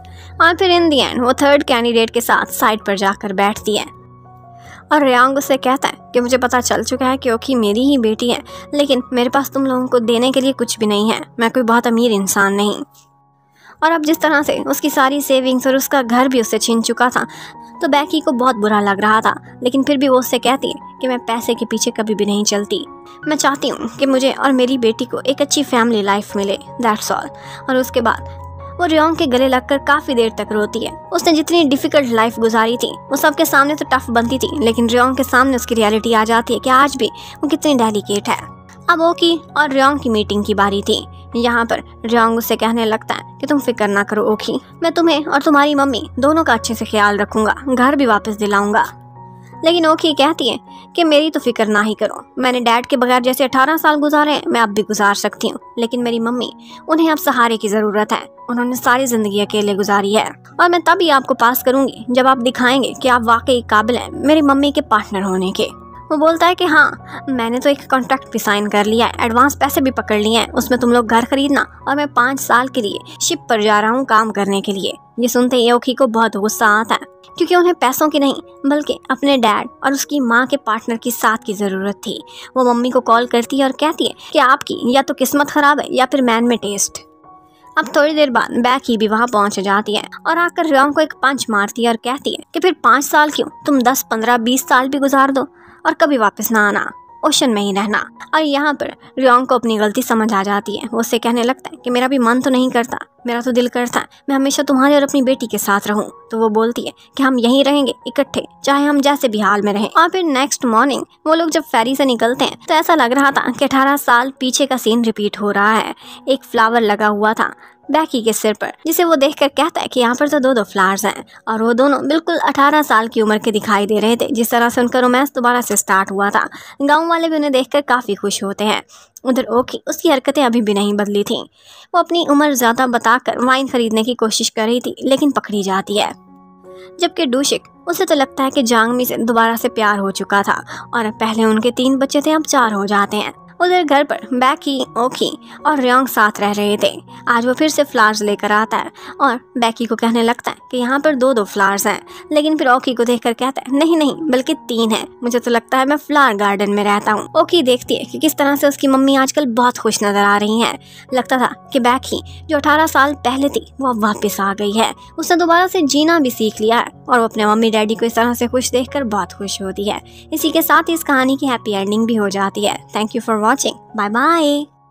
और फिर इन दी एंड वो थर्ड कैंडिडेट के साथ साइड पर जाकर बैठती है और रियोंग उससे कहता है कि मुझे पता चल चुका है कि ओकी मेरी ही बेटी है, लेकिन मेरे पास तुम लोगों को देने के लिए कुछ भी नहीं है। मैं कोई बहुत अमीर इंसान नहीं। और अब जिस तरह से उसकी सारी सेविंग्स और उसका घर भी उससे छीन चुका था तो बैकी को बहुत बुरा लग रहा था, लेकिन फिर भी वो उससे कहती है कि मैं पैसे के पीछे कभी भी नहीं चलती। मैं चाहती हूँ कि मुझे और मेरी बेटी को एक अच्छी फैमिली लाइफ मिले, दैट्स ऑल। और उसके बाद वो रियोंग के गले लगकर काफी देर तक रोती है। उसने जितनी डिफिकल्ट लाइफ गुजारी थी वो सबके सामने तो टफ बनती थी, लेकिन रियोंग के सामने उसकी रियलिटी आ जाती है कि आज भी वो कितनी डेलिकेट है। अब ओकी और रियोंग की मीटिंग की बारी थी। यहाँ पर रियोंग उससे कहने लगता है कि तुम फिक्र ना करो ओकी, मैं तुम्हें और तुम्हारी मम्मी दोनों का अच्छे से ख्याल रखूंगा, घर भी वापस दिलाऊंगा। लेकिन ओकी कहती है कि मेरी तो फिक्र ना ही करो, मैंने डैड के बगैर जैसे अठारह साल गुजारे हैं मैं अब भी गुजार सकती हूँ, लेकिन मेरी मम्मी, उन्हें अब सहारे की ज़रूरत है। उन्होंने सारी ज़िंदगी अकेले गुजारी है और मैं तभी आपको पास करूँगी जब आप दिखाएंगे कि आप वाकई काबिल हैं मेरी मम्मी के पार्टनर होने के। वो बोलता है कि हाँ, मैंने तो एक कॉन्ट्रैक्ट भी साइन कर लिया है, एडवांस पैसे भी पकड़ लिए हैं, उसमें तुम लोग घर खरीदना और मैं पाँच साल के लिए शिप पर जा रहा हूँ काम करने के लिए। ये सुनते ही ओकी को बहुत गुस्सा आता है, क्योंकि उन्हें पैसों की नहीं बल्कि अपने डैड और उसकी माँ के पार्टनर की साथ की ज़रूरत थी। वो मम्मी को कॉल करती है और कहती है कि आपकी या तो किस्मत ख़राब है या फिर मैन में टेस्ट। अब थोड़ी देर बाद बैकी भी वहाँ पहुँच जाती है और आकर रियोंग को एक पंच मारती है और कहती है कि फिर पाँच साल क्यों, तुम दस पंद्रह बीस साल भी गुजार दो और कभी वापस ना आना, ओशन में ही रहना। और यहाँ पर रियोंग को अपनी गलती समझ आ जाती है। वो उससे कहने लगता है कि मेरा भी मन तो नहीं करता, मेरा तो दिल करता है मैं हमेशा तुम्हारे और अपनी बेटी के साथ रहूं। तो वो बोलती है कि हम यहीं रहेंगे इकट्ठे, चाहे हम जैसे भी हाल में रहें। और फिर नेक्स्ट मॉर्निंग वो लोग जब फेरी से निकलते हैं तो ऐसा लग रहा था कि अठारह साल पीछे का सीन रिपीट हो रहा है। एक फ्लावर लगा हुआ था बैकी के सिर पर, जिसे वो देखकर कहता है कि यहाँ पर तो दो दो फ्लावर्स हैं और वो दोनों बिल्कुल अठारह साल की उम्र के दिखाई दे रहे थे, जिस तरह से उनका रोमांस दोबारा से स्टार्ट हुआ था। गांव वाले भी उन्हें देखकर काफ़ी खुश होते हैं। उधर ओकी, उसकी हरकतें अभी भी नहीं बदली थी। वो अपनी उम्र ज़्यादा बताकर वाइन खरीदने की कोशिश कर रही थी, लेकिन पकड़ी जाती है। जबकि डूशिक, उसे तो लगता है कि जांगमी से दोबारा से प्यार हो चुका था और पहले उनके तीन बच्चे थे, अब चार हो जाते हैं। उधर घर पर बैकी, ओकी और रियोंग साथ रह रहे थे। आज वो फिर से फ्लावर्स लेकर आता है और बैकी को कहने लगता है कि यहाँ पर दो दो फ्लावर्स हैं, लेकिन फिर ओकी को देखकर कहता है नहीं नहीं बल्कि तीन है, मुझे तो लगता है मैं फ्लावर गार्डन में रहता हूँ। ओकी देखती है कि किस तरह से उसकी मम्मी आजकल बहुत खुश नजर आ रही हैं। लगता था कि बैकी जो अठारह साल पहले थी वो अब वापस आ गई है, उसने दोबारा से जीना भी सीख लिया है और वो अपने मम्मी डैडी को इस तरह से खुश देखकर बहुत खुश होती है। इसी के साथ इस कहानी की हैप्पी एंडिंग भी हो जाती है। Thank you for watching, bye bye.